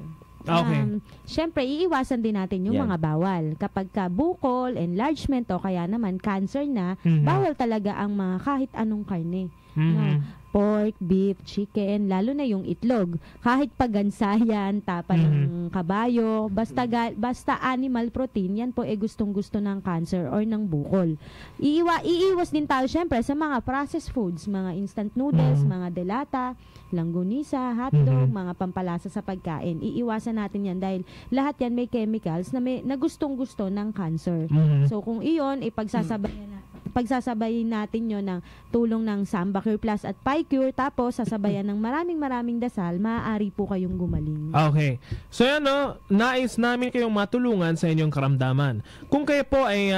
Okay. Siyempre, iiwasan din natin yung mga bawal. Kapag bukol, enlargement o kaya naman cancer na, bawal talaga ang mga kahit anong karne. No? Pork, beef, chicken, lalo na yung itlog. Kahit pagansayan, tapa ng kabayo, basta animal protein, yan po gustong-gusto ng cancer or ng bukol. Iiwas din tayo syempre sa mga processed foods, mga instant noodles, mga delata, langgunisa, hotdog, mga pampalasa sa pagkain. Iiwasan natin yan dahil lahat yan may chemicals na gustong-gusto ng cancer. So kung iyon, pagsasabayin natin yun ng tulong ng Samba Cure Plus at PiCure, tapos sasabayan ng maraming dasal, maaari po kayong gumaling. Okay. So yan, no, nais namin kayong matulungan sa inyong karamdaman. Kung kayo po ay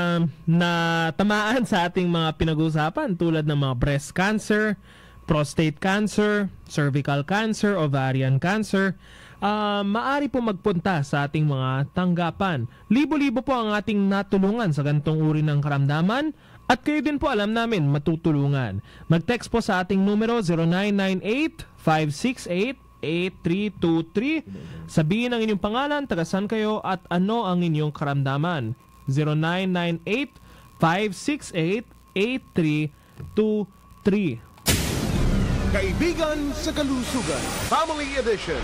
natamaan sa ating mga pinag-uusapan tulad ng mga breast cancer, prostate cancer, cervical cancer, ovarian cancer, maaari po magpunta sa ating mga tanggapan. Libo-libo po ang ating natulungan sa ganitong uri ng karamdaman at kayo din po alam namin matutulungan. Mag-text po sa ating numero 0998-568-8323. Sabihin ang inyong pangalan, tagasan kayo at ano ang inyong karamdaman. 0998-568-8323. Kaibigan sa Kalusugan, Family Edition.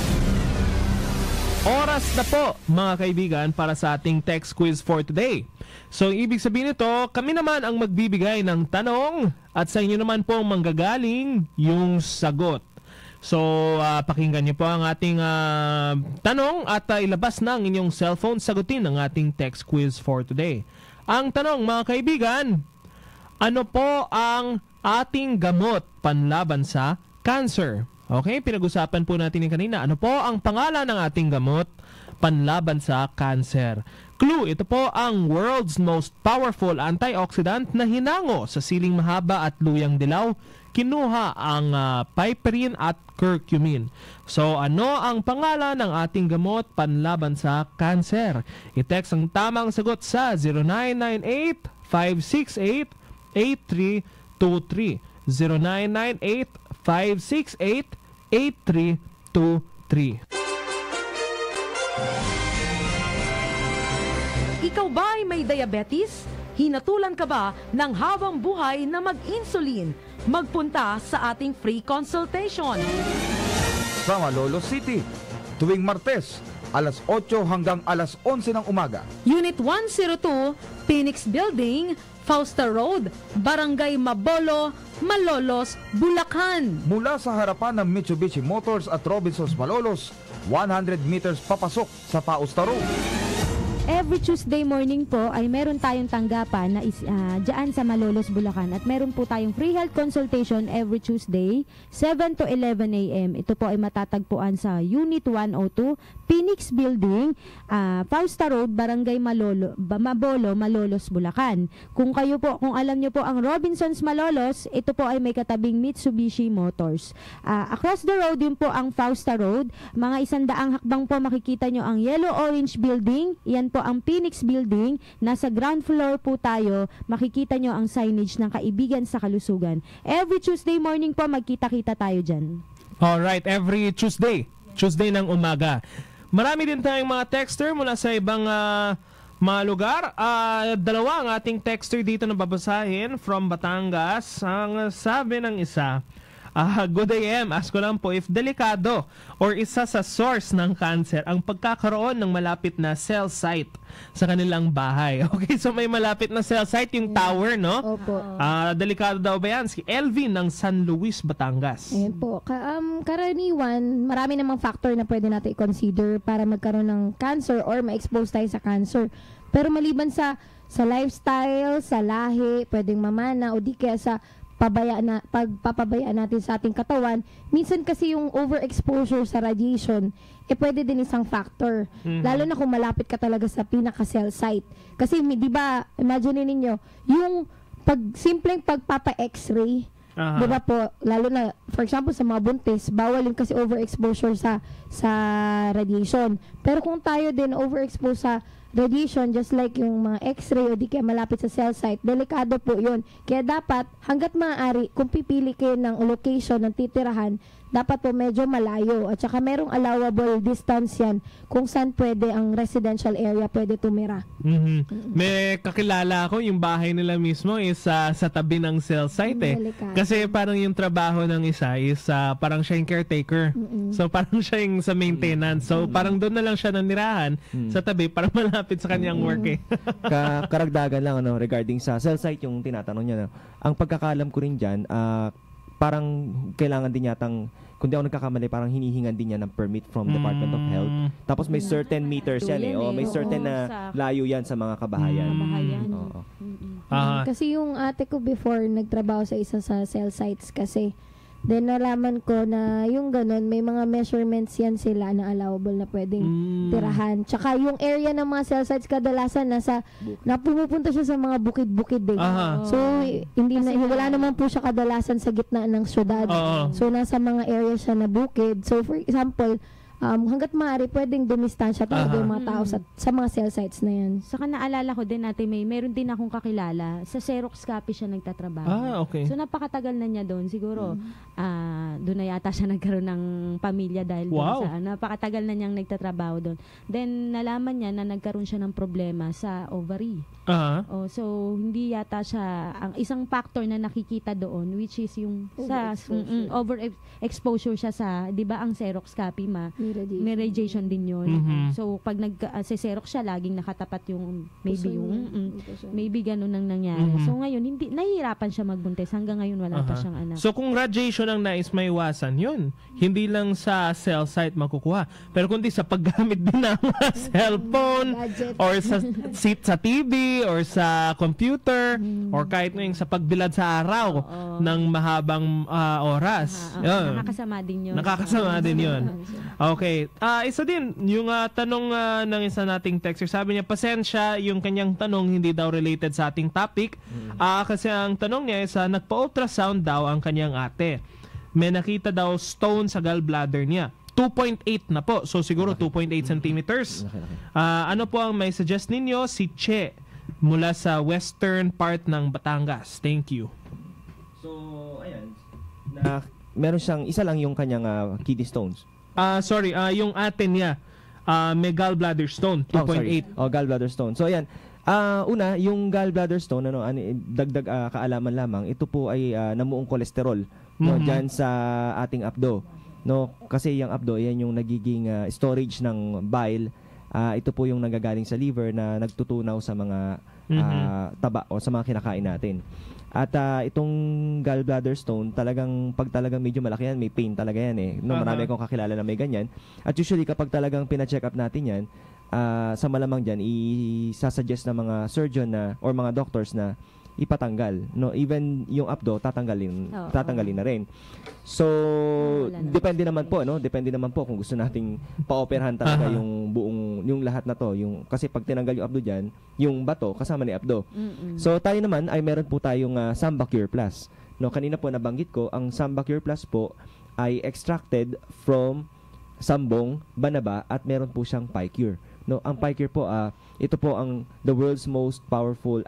Oras na po, mga kaibigan, para sa ating text quiz for today. So, ibig sabihin nito, kami naman ang magbibigay ng tanong at sa inyo naman po manggagaling yung sagot. So, pakinggan niyo po ang ating tanong at ilabas na ang inyong cellphone. Sagutin ang ating text quiz for today. Ang tanong, mga kaibigan, ano po ang ating gamot panlaban sa cancer? Okay, pinag-usapan po natin yung kanina. Ano po ang pangalan ng ating gamot panlaban sa cancer? Clue, ito po ang world's most powerful antioxidant na hinango sa siling mahaba at luyang dilaw. Kinuha ang piperine at curcumin. So, ano ang pangalan ng ating gamot panlaban sa cancer? I-text ang tamang sagot sa 0998-568-8323. 0998-568-8323. Ikaw ba ay may diabetes? Hinatulan ka ba ng habang buhay na mag-insulin? Magpunta sa ating free consultation. Sa Malolos City, tuwing Martes, alas 8 hanggang alas 11 ng umaga. Unit 102, Phoenix Building, Fausta Road, Barangay Mabolo, Malolos, Bulacan. Mula sa harapan ng Mitsubishi Motors at Robinsons Malolos, 100 meters papasok sa Fausta Road. Every Tuesday morning po ay meron tayong tanggapan na dyan sa Malolos, Bulacan. At meron po tayong free health consultation every Tuesday, 7 to 11 a.m. Ito po ay matatagpuan sa Unit 102, Phoenix Building, Fausta Road, Barangay Mabolo, Malolos, Bulacan. Kung alam nyo po ang Robinsons Malolos, ito po ay may katabing Mitsubishi Motors. Across the road din po ang Fausta Road. Mga 100 hakbang po makikita nyo ang Yellow-Orange Building. Yan po ang Phoenix Building. Nasa ground floor po tayo. Makikita nyo ang signage ng Kaibigan sa Kalusugan. Every Tuesday morning po magkita-kita tayo dyan. Alright, every Tuesday ng umaga. Marami din tayong mga texter mula sa ibang mga lugar. Dalawa ang ating texter dito na babasahin from Batangas. Ang sabi ng isa, good AM, ask ko lang po if delikado or isa sa source ng cancer ang pagkakaroon ng malapit na cell site sa kanilang bahay. Okay, so may malapit na cell site, yung tower, no? Opo. Delikado daw ba yan? Si Elvin ng San Luis, Batangas. Ayan po. Karaniwan, marami namang factor na pwede natin i-consider para magkaroon ng cancer or ma-expose tayo sa cancer. Pero maliban sa lifestyle, sa lahi, pwedeng mamana o di kaya sa pagpapabayaan natin sa ating katawan, minsan kasi yung overexposure sa radiation, pwede din isang factor. Lalo na kung malapit ka talaga sa pinaka-cell site. Kasi, di ba, imagine ninyo, yung simpleng pagpapa-x-ray, di ba po, lalo na, for example, sa mga buntis, bawal yung kasi overexposure sa radiation. Pero kung tayo din overexpose sa radiation, just like yung mga x-ray o di kaya malapit sa cell site, delikado po yun. Kaya dapat, hanggat maaari, kung pipili kayo ng location ng titirahan, dapat po medyo malayo. At saka merong allowable distance yan kung saan pwede ang residential area pwede tumira. May kakilala ako, yung bahay nila mismo is sa tabi ng cell site Kasi parang yung trabaho ng isa is parang siya yung caretaker. So parang siya yung sa maintenance. So parang doon na lang siya nanirahan sa tabi para malapit sa kanyang work Karagdagan lang regarding sa cell site yung tinatanong niya. Ang pagkakalam ko rin dyan, parang kailangan din yatang, kung di ako nagkakamali, parang hinihingan din niya ng permit from Department of Health. Tapos may certain meters yan may certain na layo yan sa mga kabahayan. Kasi yung ate ko before, nagtrabaho sa isa sa cell sites kasi. Then nalaman ko na yung ganun, may mga measurements yan sila na allowable na pwedeng tirahan. Tsaka yung area ng mga cell sites kadalasan pumupunta siya sa mga bukid-bukid So wala naman po siya kadalasan sa gitna ng syudad. So nasa mga area siya na bukid. So for example, hanggat maaari pwedeng dumistansya talaga yung mga tao sa mga cell sites na yan. Saka naalala ko din natin, meron din akong kakilala, sa Xerox copy siya nagtatrabaho. Okay. So napakatagal na niya doon. Siguro, doon na yata siya nagkaroon ng pamilya dahil doon sa, napakatagal na niyang nagtatrabaho doon. Then, nalaman niya na nagkaroon siya ng problema sa ovary. So, hindi yata siya, ang isang factor na nakikita doon, which is yung overexposure siya sa, di ba ang Xerox copy may radiation din yun. So, pag nag-Xerox siya, laging nakatapat yung maybe ganun ang nangyari. So, ngayon, nahihirapan siya magbuntis. Hanggang ngayon, wala pa siyang anak. So, kung radiation ang nais maiwasan, yun. Hindi lang sa cell site makukuha. Pero kundi sa paggamit din ng cellphone or sa TV or sa computer or kahit na yung sa pagbilad sa araw ng mahabang oras. Nakakasama din yun. Nakakasama din yun. Okay. Isa din, yung tanong ng isa nating texter, sabi niya, pasensya, yung kanyang tanong hindi daw related sa ating topic. Kasi ang tanong niya is, nagpa-ultrasound daw ang kanyang ate. May nakita daw stone sa gallbladder niya. 2.8 na po. So siguro 2.8 centimeters. Ano po ang may suggest ninyo? Si Che mula sa western part ng Batangas. Thank you. So, ayan. Meron siyang, isa lang yung kanyang kidney stones. Yung ate niya, may gallbladder stone, 2.8. Gallbladder stone. So, ayan. Una, yung gallbladder stone, dagdag kaalaman lamang, ito po ay namuong kolesterol dyan sa ating abdo. Kasi yung abdo, yan yung nagiging storage ng bile. Ito po yung nagagaling sa liver na nagtutunaw sa mga taba o sa mga kinakain natin. At itong gallbladder stone, pag talagang medyo malaki yan, may pain talaga yan Marami akong kakilala na may ganyan. At usually, kapag talagang pina-check up natin yan, sa malamang dyan, isasuggest ng mga surgeon or mga doctors na ipatanggal. Even yung abdo, tatanggalin na rin. So, depende naman po kung gusto nating pa-operahan talaga yung buong, yung lahat na to. Kasi pag tinanggal yung abdo dyan, yung bato, kasama ni abdo. So, tayo naman ay meron po tayong Samba Cure Plus. Kanina po nabanggit ko, ang Samba Cure Plus po ay extracted from sambong, banaba, at meron po siyang PiCure. Ang PiCure po, ito po ang the world's most powerful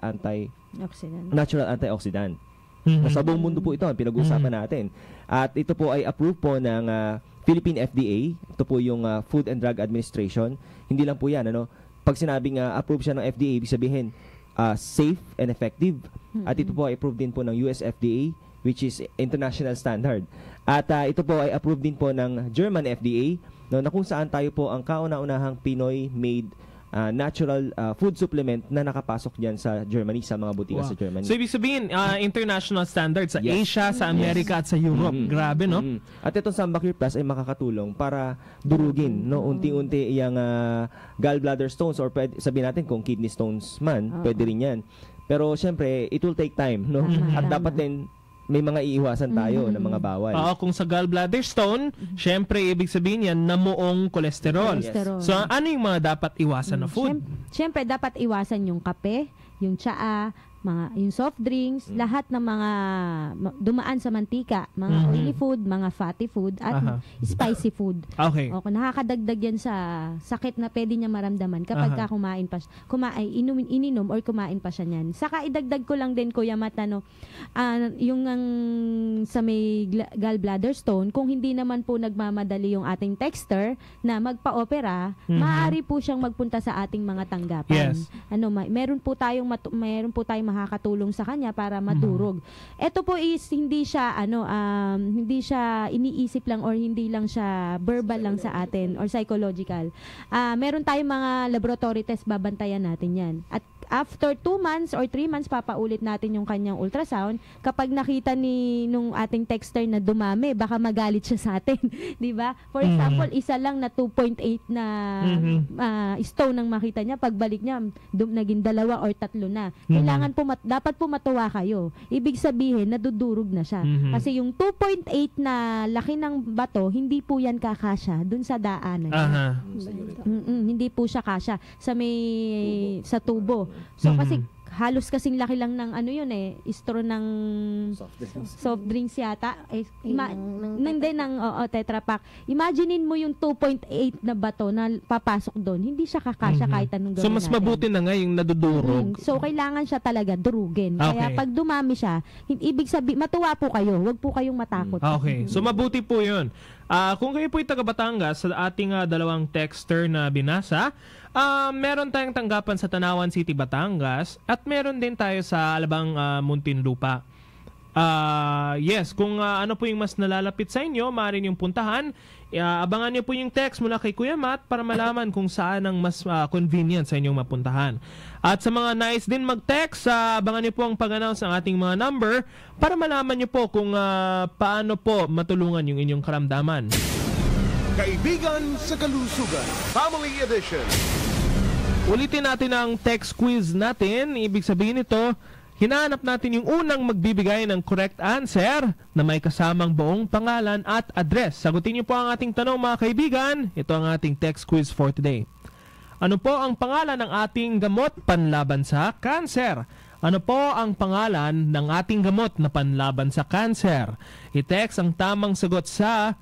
natural antioxidant. Sa buong mundo po ito ang pinag-uusapan natin. At ito po ay approved po ng Philippine FDA. Ito po yung Food and Drug Administration. Hindi lang po yan, pag sinabing approved siya ng FDA, ibig sabihin safe and effective. At ito po ay approved din po ng US FDA, which is international standard. At ito po ay approved din po ng German FDA, no, na kung saan tayo po ang kauna-unahang Pinoy-made natural food supplement na nakapasok diyan sa Germany, sa mga butika sa Germany. So ibig sabihin, international standards sa Yes. Asia, sa Amerika at sa Europe. Grabe, no? At itong Sambacure Plus ay makakatulong para durugin, no, unti-unti yung gallbladder stones, or sabihin natin kung kidney stones man, pwede rin yan. Pero syempre, it will take time, no? At dapat din may mga iiwasan tayo ng mga bawal. Oo, kung sa gallbladder stone, syempre ibig sabihin yan namuong kolesterol. Kolesterol. So ano yung mga dapat iwasan na food? Siyempre, dapat iwasan yung kape, yung tsaa, yung soft drinks, lahat ng mga dumaan sa mantika, mga oily food, mga fatty food, at spicy food. Okay. O, nakakadagdag yan sa sakit na pwede niya maramdaman kapag ka ininom or kumain pa siya niyan. Saka idagdag ko lang din, Kuya Matt, yung sa may gallbladder stone, kung hindi naman po nagmamadali yung ating texter na magpa-opera, maaari po siyang magpunta sa ating mga tanggapan. Yes. Meron po tayong makakatulong sa kanya para madurog. Ito po is hindi siya iniisip lang or hindi lang siya verbal lang sa atin or psychological. Meron tayong mga laboratory test, babantayan natin 'yan. At after 2 months or 3 months, papaulit natin yung kanyang ultrasound. Kapag nakita nung ating texter na dumami, baka magalit siya sa atin. Di ba? For example, isa lang na 2.8 na stone ang makita niya. Pagbalik niya, naging 2 or 3 na. Kailangan po, dapat po matuwa kayo. Ibig sabihin, nadudurog na siya. Kasi yung 2.8 na laki ng bato, hindi po yan kakasya dun sa daanan. Hindi po siya kasya sa tubo. So kasi halos kasing laki lang ng straw ng soft drinks yata. Ng Tetra Pak. Imaginein mo yung 2.8 na bato na papasok doon. Hindi siya kakasya kahit anong gawin So mas mabuti na nga yung nadudurog. So kailangan siya talaga durugin. Kaya pag dumami siya, ibig sabihin, matuwa po kayo. Huwag po kayong matakot. Okay. So mabuti po yun. Kung kayo po'y taga Batangas, sa ating dalawang texter na binasa, meron tayong tanggapan sa Tanawan City, Batangas, at meron din tayo sa Alabang, Muntinlupa. Yes, kung ano po yung mas nalalapit sa inyo, maaari niyong puntahan. Abangan niyo po yung text mula kay Kuya Matt para malaman kung saan ang mas convenient sa inyong mapuntahan. At sa mga nais din mag-text, abangan niyo po ang pag-announce ng ating mga number para malaman niyo po kung paano po matulungan yung inyong karamdaman. Kaibigan sa Kalusugan, Family Edition. Ulitin natin ang text quiz natin. Ibig sabihin nito, hinahanap natin yung unang magbibigay ng correct answer na may kasamang buong pangalan at address. Sagutin niyo po ang ating tanong, mga kaibigan. Ito ang ating text quiz for today. Ano po ang pangalan ng ating gamot panlaban sa cancer? Ano po ang pangalan ng ating gamot na panlaban sa cancer? I-text ang tamang sagot sa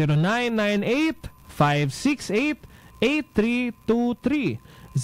0998-568-8323.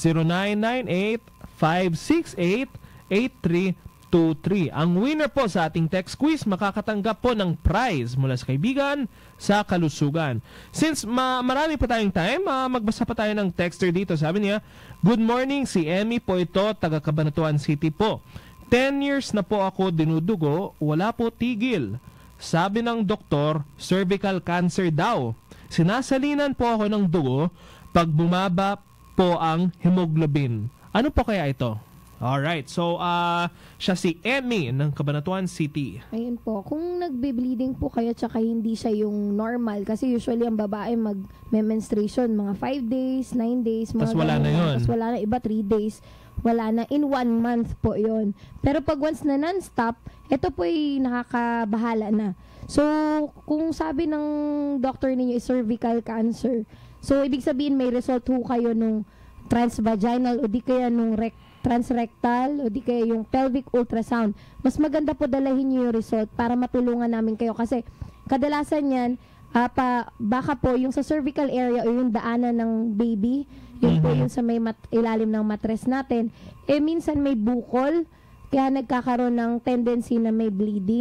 0998-568-8323. Ang winner po sa ating text quiz makakatanggap po ng prize mula sa kaibigan sa Kalusugan. Since marami pa tayong time, magbasa pa tayo ng texter dito. Sabi niya, good morning, si Emmy po ito, taga Cabanatuan City po. 10 years na po ako dinudugo, wala po tigil. Sabi ng doktor, cervical cancer daw. Sinasalinan po ako ng dugo pag bumaba po ang hemoglobin. Ano po kaya ito? Alright, so siya si Emmy ng Cabanatuan City. Ayun po, kung nagbe-bleeding po kayo tsaka hindi siya yung normal, kasi usually ang babae mag-menstruation mga 5 days, 9 days, mga tas wala na yun. Tas wala na, iba 3 days. Wala na, in 1 month po yon. Pero pag once na non-stop, ito po ay nakakabahala na. So, kung sabi ng doctor ninyo is cervical cancer, so ibig sabihin may result ho kayo nung transvaginal o di kaya nung transrectal o di kaya yung pelvic ultrasound. Mas maganda po dalahin nyo yung result para matulungan namin kayo kasi kadalasan yan, baka po yung sa cervical area o yung daanan ng baby, yun po yung sa may ilalim ng matres natin, minsan may bukol, kaya nagkakaroon ng tendency na may bleeding.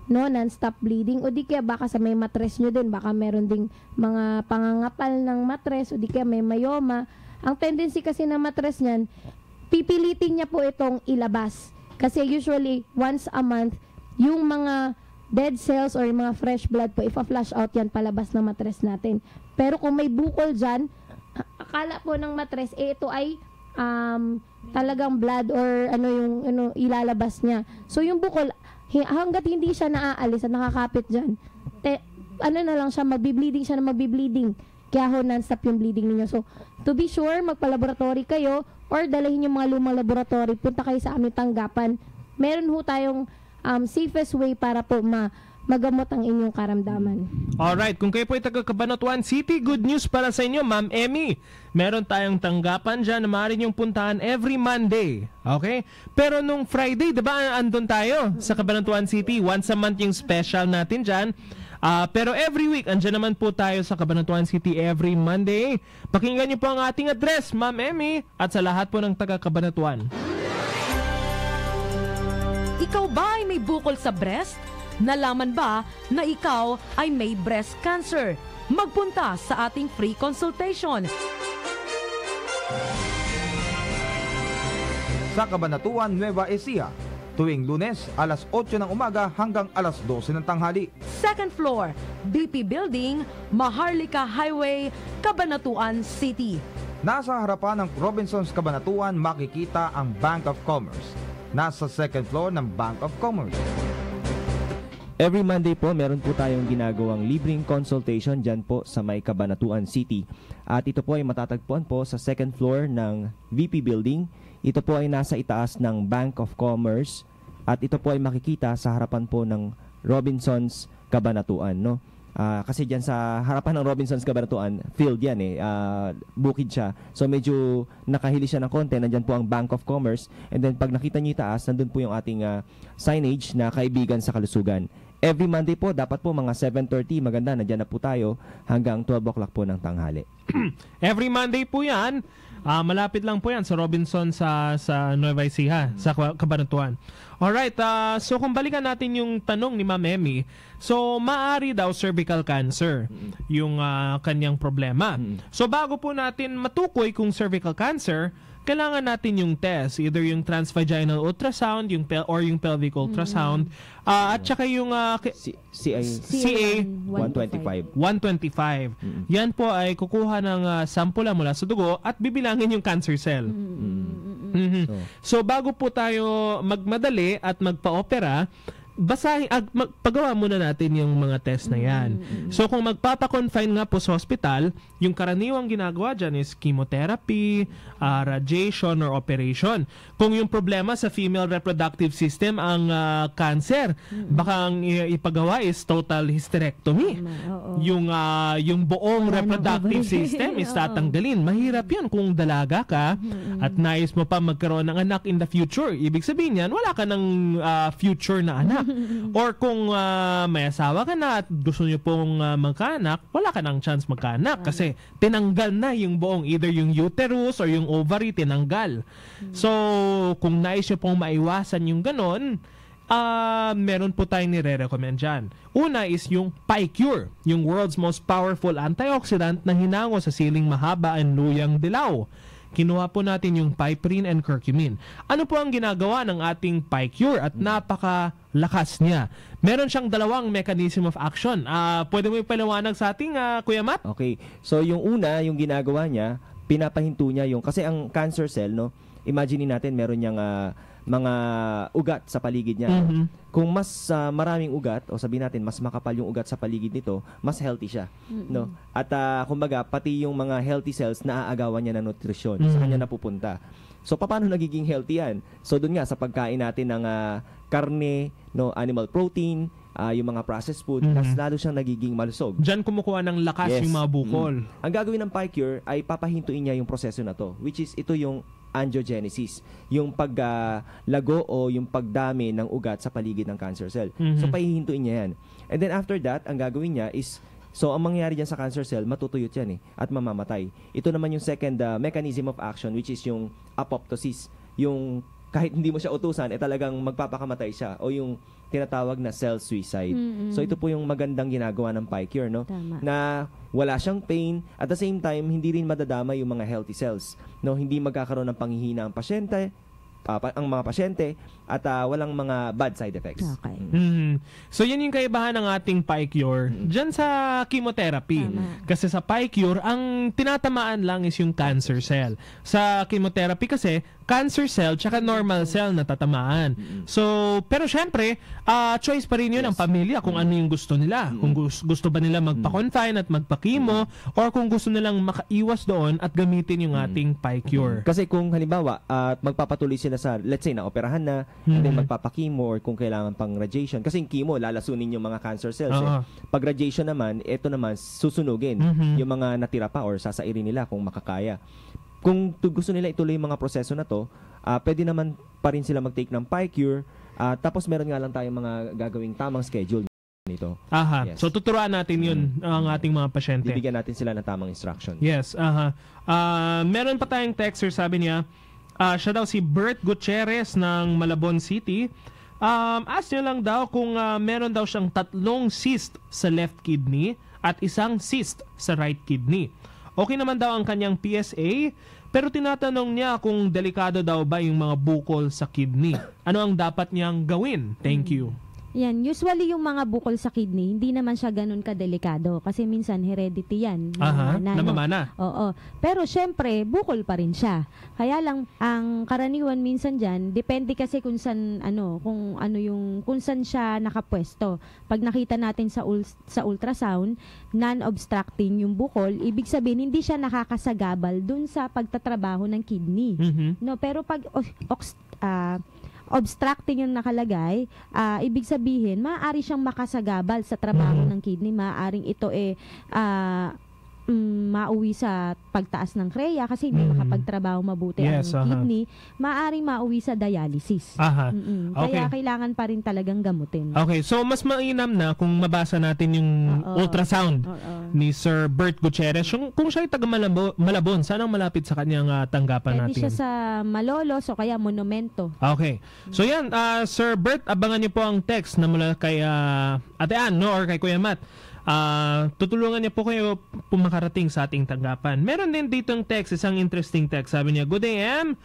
no, non-stop bleeding, o di kaya baka sa may matres nyo din, baka meron ding mga pangangapal ng matres, o di kaya may myoma. Ang tendency kasi ng matres niyan, pipilitin niya po itong ilabas. Kasi usually, once a month, yung mga dead cells or yung mga fresh blood po, ipa-flush out yan palabas ng matres natin. Pero kung may bukol dyan, akala po ng matres, ito ay talagang blood or ilalabas niya. So yung bukol, hanggat hindi siya naaalis at nakakapit dyan, na lang siya, magbi-bleeding siya na magbi-bleeding. Kaya ho non-stop yung bleeding ninyo. So, to be sure, magpa-laboratory kayo or dalahin yung mga lumang laboratory, punta kayo sa aming tanggapan. Meron ho tayong safest way para po magamot ang inyong karamdaman. Alright, kung kayo po ay taga Cabanatuan City, good news para sa inyo, Ma'am Emmy. Meron tayong tanggapan dyan na maaari niyong puntahan every Monday. Okay? Pero nung Friday, diba, andun tayo sa Cabanatuan City. Once a month yung special natin dyan. Pero every week, andyan naman po tayo sa Cabanatuan City every Monday. Pakinggan niyo po ang ating address, Ma'am Emmy, at sa lahat po ng taga Cabanatuan. Ikaw ba ay may bukol sa breast? Nalaman ba na ikaw ay may breast cancer? Magpunta sa ating free consultation. Sa Cabanatuan, Nueva Ecija, tuwing Lunes, alas 8 ng umaga hanggang alas 12 ng tanghali. Second floor, BP Building, Maharlika Highway, Cabanatuan City. Nasa harapan ng Robinsons Cabanatuan makikita ang Bank of Commerce. Nasa second floor ng Bank of Commerce. Every Monday po, meron po tayong ginagawang libreng consultation dyan po sa may Cabanatuan City. At ito po ay matatagpuan po sa second floor ng VP Building. Ito po ay nasa itaas ng Bank of Commerce. At ito po ay makikita sa harapan po ng Robinsons Cabanatuan, no? Kasi dyan sa harapan ng Robinsons Cabanatuan, field yan bukid siya. So medyo nakahili siya ng konti. Nandyan po ang Bank of Commerce. And then pag nakita niyo itaas, nandun po yung ating signage na Kaibigan sa Kalusugan. Every Monday po, dapat po mga 7:30, maganda, nandyan na po tayo hanggang 12 o'clock po ng tanghali. Every Monday po yan. Malapit lang po yan sa Robinson sa Nueva Ecija, sa Cabanatuan. Alright, so kung balikan natin yung tanong ni Ma'am Emmy, so maari daw cervical cancer yung kanyang problema. So bago po natin matukoy kung cervical cancer, kailangan natin yung test, either yung transvaginal ultrasound, or yung pelvic ultrasound, at saka yung CA 125. Yan po ay kukuha ng sampula mula sa dugo at bibilangin yung cancer cell. So bago po tayo magmadali at magpa-opera, pagawa muna natin yung mga test na yan. So kung magpapakonfine nga po sa hospital, yung karaniwang ginagawa dyan is chemotherapy, radiation, or operation. Kung yung problema sa female reproductive system ang cancer, baka ang ipagawa is total hysterectomy. Yung buong reproductive system is tatanggalin. Mahirap yun kung dalaga ka at nais mo pa magkaroon ng anak in the future. Ibig sabihin yan, wala ka ng future na anak. Or kung may asawa ka na at gusto nyo pong magkaanak, wala ka ng chance magkaanak kasi tinanggal na yung buong, either yung uterus or yung ovary, tinanggal. So, kung nais nyo pong maiwasan yung ganon, meron po tayong nire-recommend dyan. Una is yung PiCure, yung world's most powerful antioxidant na hinango sa siling mahaba and luyang dilaw. Kinuha po natin yung piperine and curcumin. Ano po ang ginagawa ng ating PiCure at napakalakas niya? Meron siyang dalawang mechanism of action. Pwede mo ipaliwanag sa ating Kuya Matt? Okay. So yung una, yung ginagawa niya, pinapahinto niya yung, kasi ang cancer cell, no? Imagine natin meron niyang mga ugat sa paligid niya. Kung mas maraming ugat, o sabihin natin mas makapal yung ugat sa paligid nito, mas healthy siya, no? At kumbaga pati yung mga healthy cells naaagawan niya ng nutrisyon, sa kanya napupunta. So paano nagiging healthy yan? So doon nga sa pagkain natin ng karne, no, animal protein, yung mga processed food, mas lalo siyang nagiging malusog. Diyan kumukuha ng lakas yung mga bukol. Ang gagawin ng PiCure ay papahintuin niya yung proseso na to, which is ito yung angiogenesis, yung paglago o yung pagdami ng ugat sa paligid ng cancer cell. So pahihintuin niya yan. And then after that, ang gagawin niya is, so ang mangyayari dyan sa cancer cell, matutuyot yan at mamamatay. Ito naman yung second mechanism of action, which is yung apoptosis, yung kahit hindi mo siya utusan, talagang magpapakamatay siya o yung tinatawag na self-suicide. So ito po yung magandang ginagawa ng PICURE, no? Tama. Na wala siyang pain, at the same time, hindi rin madadama yung mga healthy cells. No? Hindi magkakaroon ng panghihina ang pasyente, ang mga pasyente, at walang mga bad side effects. Okay. So yan yung kaibahan ng ating PICURE dyan sa chemotherapy. Tama. Kasi sa PICURE, ang tinatamaan lang is yung cancer cell. Sa chemotherapy kasi, cancer cell tsaka normal cell na tatamaan. So, pero syempre, choice pa rin yun ng pamilya kung ano yung gusto nila. Kung gusto ba nila magpa-confine at magpa-chemo, or kung gusto nilang makaiwas doon at gamitin yung ating PICURE. Kasi kung halimbawa, at magpapatuloy sila sa, let's say, naoperahan na, and then magpapakimo or kung kailangan pang radiation. Kasi yung chemo, lalasunin yung mga cancer cells. Pag radiation naman, ito naman, susunugin yung mga natira pa or sasairin nila kung makakaya. Kung gusto nila ituloy yung mga proseso na to, pwede naman pa rin sila mag-take ng PICURE. Tapos meron nga lang tayong mga gagawing tamang schedule nito. Yes. So tuturuan natin yun ang ating mga pasyente. Bibigyan natin sila ng tamang instruction. Yes. Meron pa tayong texter, sabi niya, siya daw si Bert Gutierrez ng Malabon City. Ask niya lang daw kung meron daw siyang 3 cyst sa left kidney at 1 cyst sa right kidney. Okay naman daw ang kanyang PSA, pero tinatanong niya kung delikado daw ba yung mga bukol sa kidney. Ano ang dapat niyang gawin? Thank you. Yan, usually yung mga bukol sa kidney, hindi naman siya ganun kadelikado kasi minsan heredity yan. Namamana. Oo. Pero syempre, bukol pa rin siya. Kaya lang, ang karaniwan minsan dyan, depende kasi kung saan siya nakapwesto. Pag nakita natin sa ultrasound, non-obstructing yung bukol, ibig sabihin, hindi siya nakakasagabal dun sa pagtatrabaho ng kidney. No, pero pag obstructing yung nakalagay, ibig sabihin, maaari siyang makasagabal sa trabaho ng kidney. Maaaring ito mauwi sa pagtaas ng kreya kasi hindi makapagtrabaho mabuti ang kidney. Maaaring mauwi sa dialysis. Kaya kailangan pa rin talagang gamutin. Okay, so mas mainam na kung mabasa natin yung ultrasound ni Sir Bert Gutierrez. Kung siya ay taga Malabon, saan ang malapit sa kanyang tanggapan natin? Pwede siya sa Malolos o kaya Monumento. Okay. So yan, Sir Bert, abangan niyo po ang text na mula kay Ate Ann, no, or kay Kuya Matt. Tutulungan niya po kayo pumakarating sa ating tanggapan. Meron din ditong text, isang interesting text. Sabi niya, "Good day, M.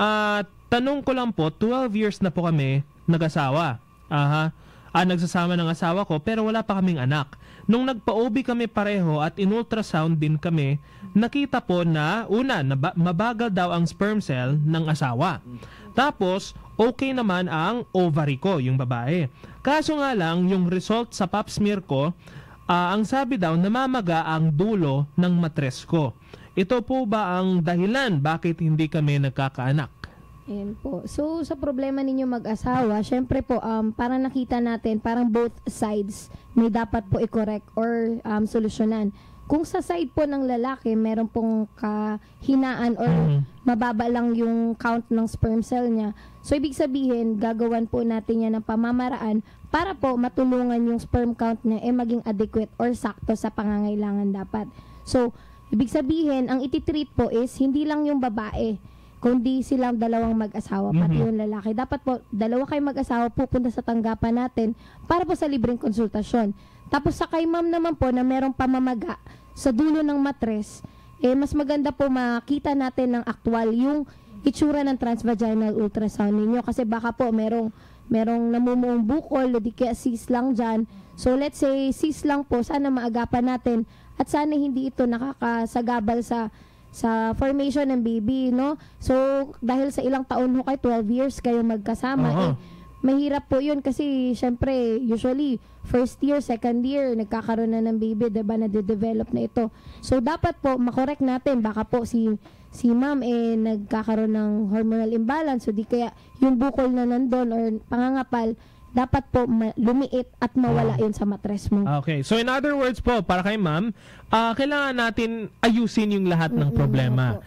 Tanong ko lang po, 12 years na po kami nag-asawa. Nagsasama ng asawa ko pero wala pa kaming anak. Nung nagpa-OB kami pareho at in-ultrasound din kami, nakita po na mabagal daw ang sperm cell ng asawa. Tapos, okay naman ang ovary ko, yung babae. Kaso nga lang, yung result sa pap smear ko, ang sabi daw, namamaga ang dulo ng matres ko. Ito po ba ang dahilan bakit hindi kami nagkakaanak?" Ayan po. So, sa problema ninyo mag-asawa, syempre po, para nakita natin, parang both sides may dapat po i-correct or solusyonan. Kung sa side po ng lalaki, meron pong kahinaan or mababa lang yung count ng sperm cell niya. So, ibig sabihin, gagawan po natin yan ng pamamaraan para po matulungan yung sperm count niya maging adequate or sakto sa pangangailangan dapat. So, ibig sabihin, ang ititreat po is hindi lang yung babae, kundi silang dalawang mag-asawa, pati yung lalaki. Dapat po, dalawa kayo mag-asawa pupunta sa tanggapan natin para po sa libreng konsultasyon. Tapos sa kay ma'am naman po na merong pamamaga sa dulo ng matres, mas maganda po makita natin ng aktual yung itsura ng transvaginal ultrasound ninyo kasi baka po merong namumuong bukol o di kaya cyst lang dyan. So let's say cyst lang po, sana maagapan natin at sana hindi ito nakakasagabal sa formation ng baby, no? So dahil sa ilang taon ho kayo, 12 years kayo magkasama, mahirap po yun kasi syempre usually first year, second year nagkakaroon na ng baby, diba, na-develop na ito. So dapat po makorek natin, baka po si ma'am nagkakaroon ng hormonal imbalance, so di kaya yung bukol na nandun or pangangapal dapat po lumiit at mawala yun sa matres mo. Okay. So in other words po, para kay ma'am, kailangan natin ayusin yung lahat ng problema.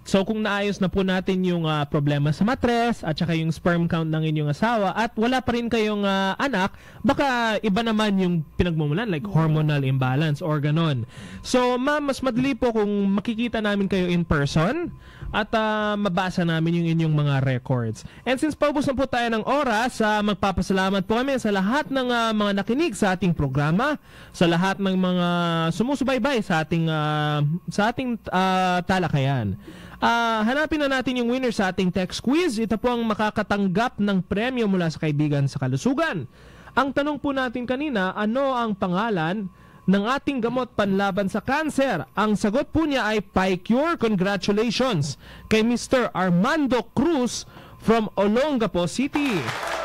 So kung naayos na po natin yung problema sa matres at saka yung sperm count ng inyong asawa at wala pa rin kayong anak, baka iba naman yung pinagmumulan like hormonal imbalance or ganon. So ma'am, mas madali po kung makikita namin kayo in person at mabasa namin yung inyong mga records. And since paubos na po tayo ng oras, magpapasalamat po kami sa lahat ng mga nakinig sa ating programa, sa lahat ng mga sumusubaybay sa ating talakayan. Hanapin na natin yung winner sa ating text quiz. Ito po ang makakatanggap ng premyo mula sa Kaibigan sa Kalusugan. Ang tanong po natin kanina, ano ang pangalan ng ating gamot panlaban sa cancer? Ang sagot po niya ay PyCure. Congratulations kay Mr. Armando Cruz from Olongapo City.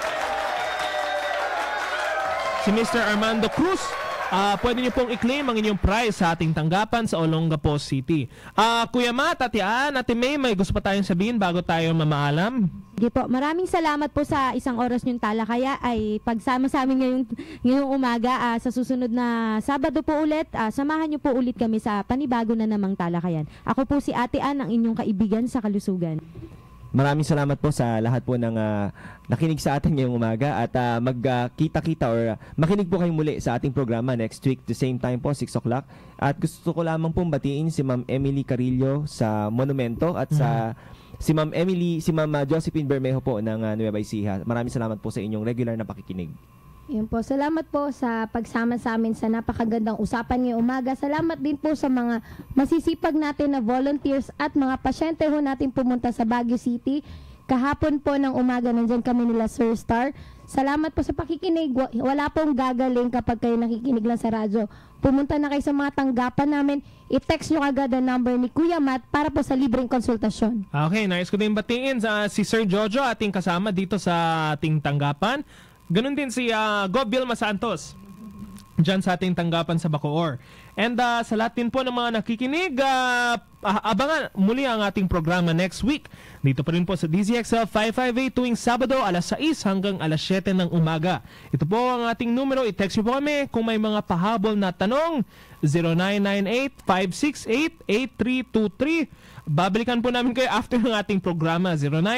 Si Mr. Armando Cruz, pwede niyo pong i-claim ang inyong prize sa ating tanggapan sa Olongapo City. Kuya Matt, Ate May, may gusto pa tayong sabihin bago tayo mamaalam? Sige po, maraming salamat po sa isang oras niyong talakaya ay pagsama sa amin ngayong umaga. Sa susunod na Sabado po ulit, samahan niyo po ulit kami sa panibago na namang talakayan. Ako po si Ate Ann, ang inyong kaibigan sa kalusugan. Maraming salamat po sa lahat po ng nakinig sa atin ngayong umaga at magkita-kita or makinig po kayo muli sa ating programa next week the same time po, 6 o'clock. At gusto ko lamang pong batiin si Ma'am Emily Carillo sa Monumento at si Ma'am Josephine Bermejo po ng Nueva Ecija. Maraming salamat po sa inyong regular na pakikinig. Yun po, salamat po sa pagsama sa amin sa napakagandang usapan ngayong umaga. Salamat din po sa mga masisipag natin na volunteers at mga pasyente ho natin pumunta sa Baguio City. Kahapon po ng umaga, nandyan kami nila Sir Star. Salamat po sa pakikinig. Wala pong gagaling kapag kayo nakikinig lang sa radyo. Pumunta na kayo sa mga tanggapan namin. I-text nyo agad ang number ni Kuya Matt para po sa libreng konsultasyon. Okay, nais ko din batiin si Sir Jojo, ating kasama dito sa ating tanggapan. Ganun din si Gov Vilma Santos dyan sa ating tanggapan sa Bacoor. And sa lahat din po ng mga nakikinig, abangan muli ang ating programa next week. Dito pa rin po sa DZXL 558 tuwing Sabado alas 6 hanggang alas 7 ng umaga. Ito po ang ating numero. I-text nyo po kami kung may mga pahabol na tanong. 0998-568-8323. Babalikan po namin kayo after ng ating programa.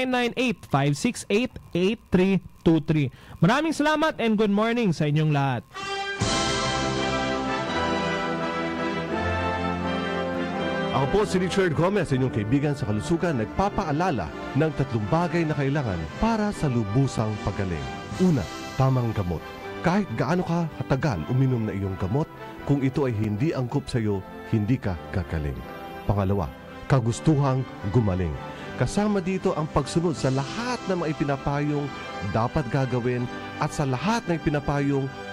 0998-568-8323. Maraming salamat and good morning sa inyong lahat. Ako po si Richard Gomez, inyong kaibigan sa kalusugan, nagpapaalala ng 3 bagay na kailangan para sa lubusang paggaling. Una, tamang gamot. Kahit gaano ka katagal uminom na iyong gamot, kung ito ay hindi angkop sa iyo, hindi ka gagaling. Pangalawa, kagustuhang gumaling. Kasama dito ang pagsunod sa lahat ng mga ipinapayong dapat gagawin at sa lahat ng ipinapayong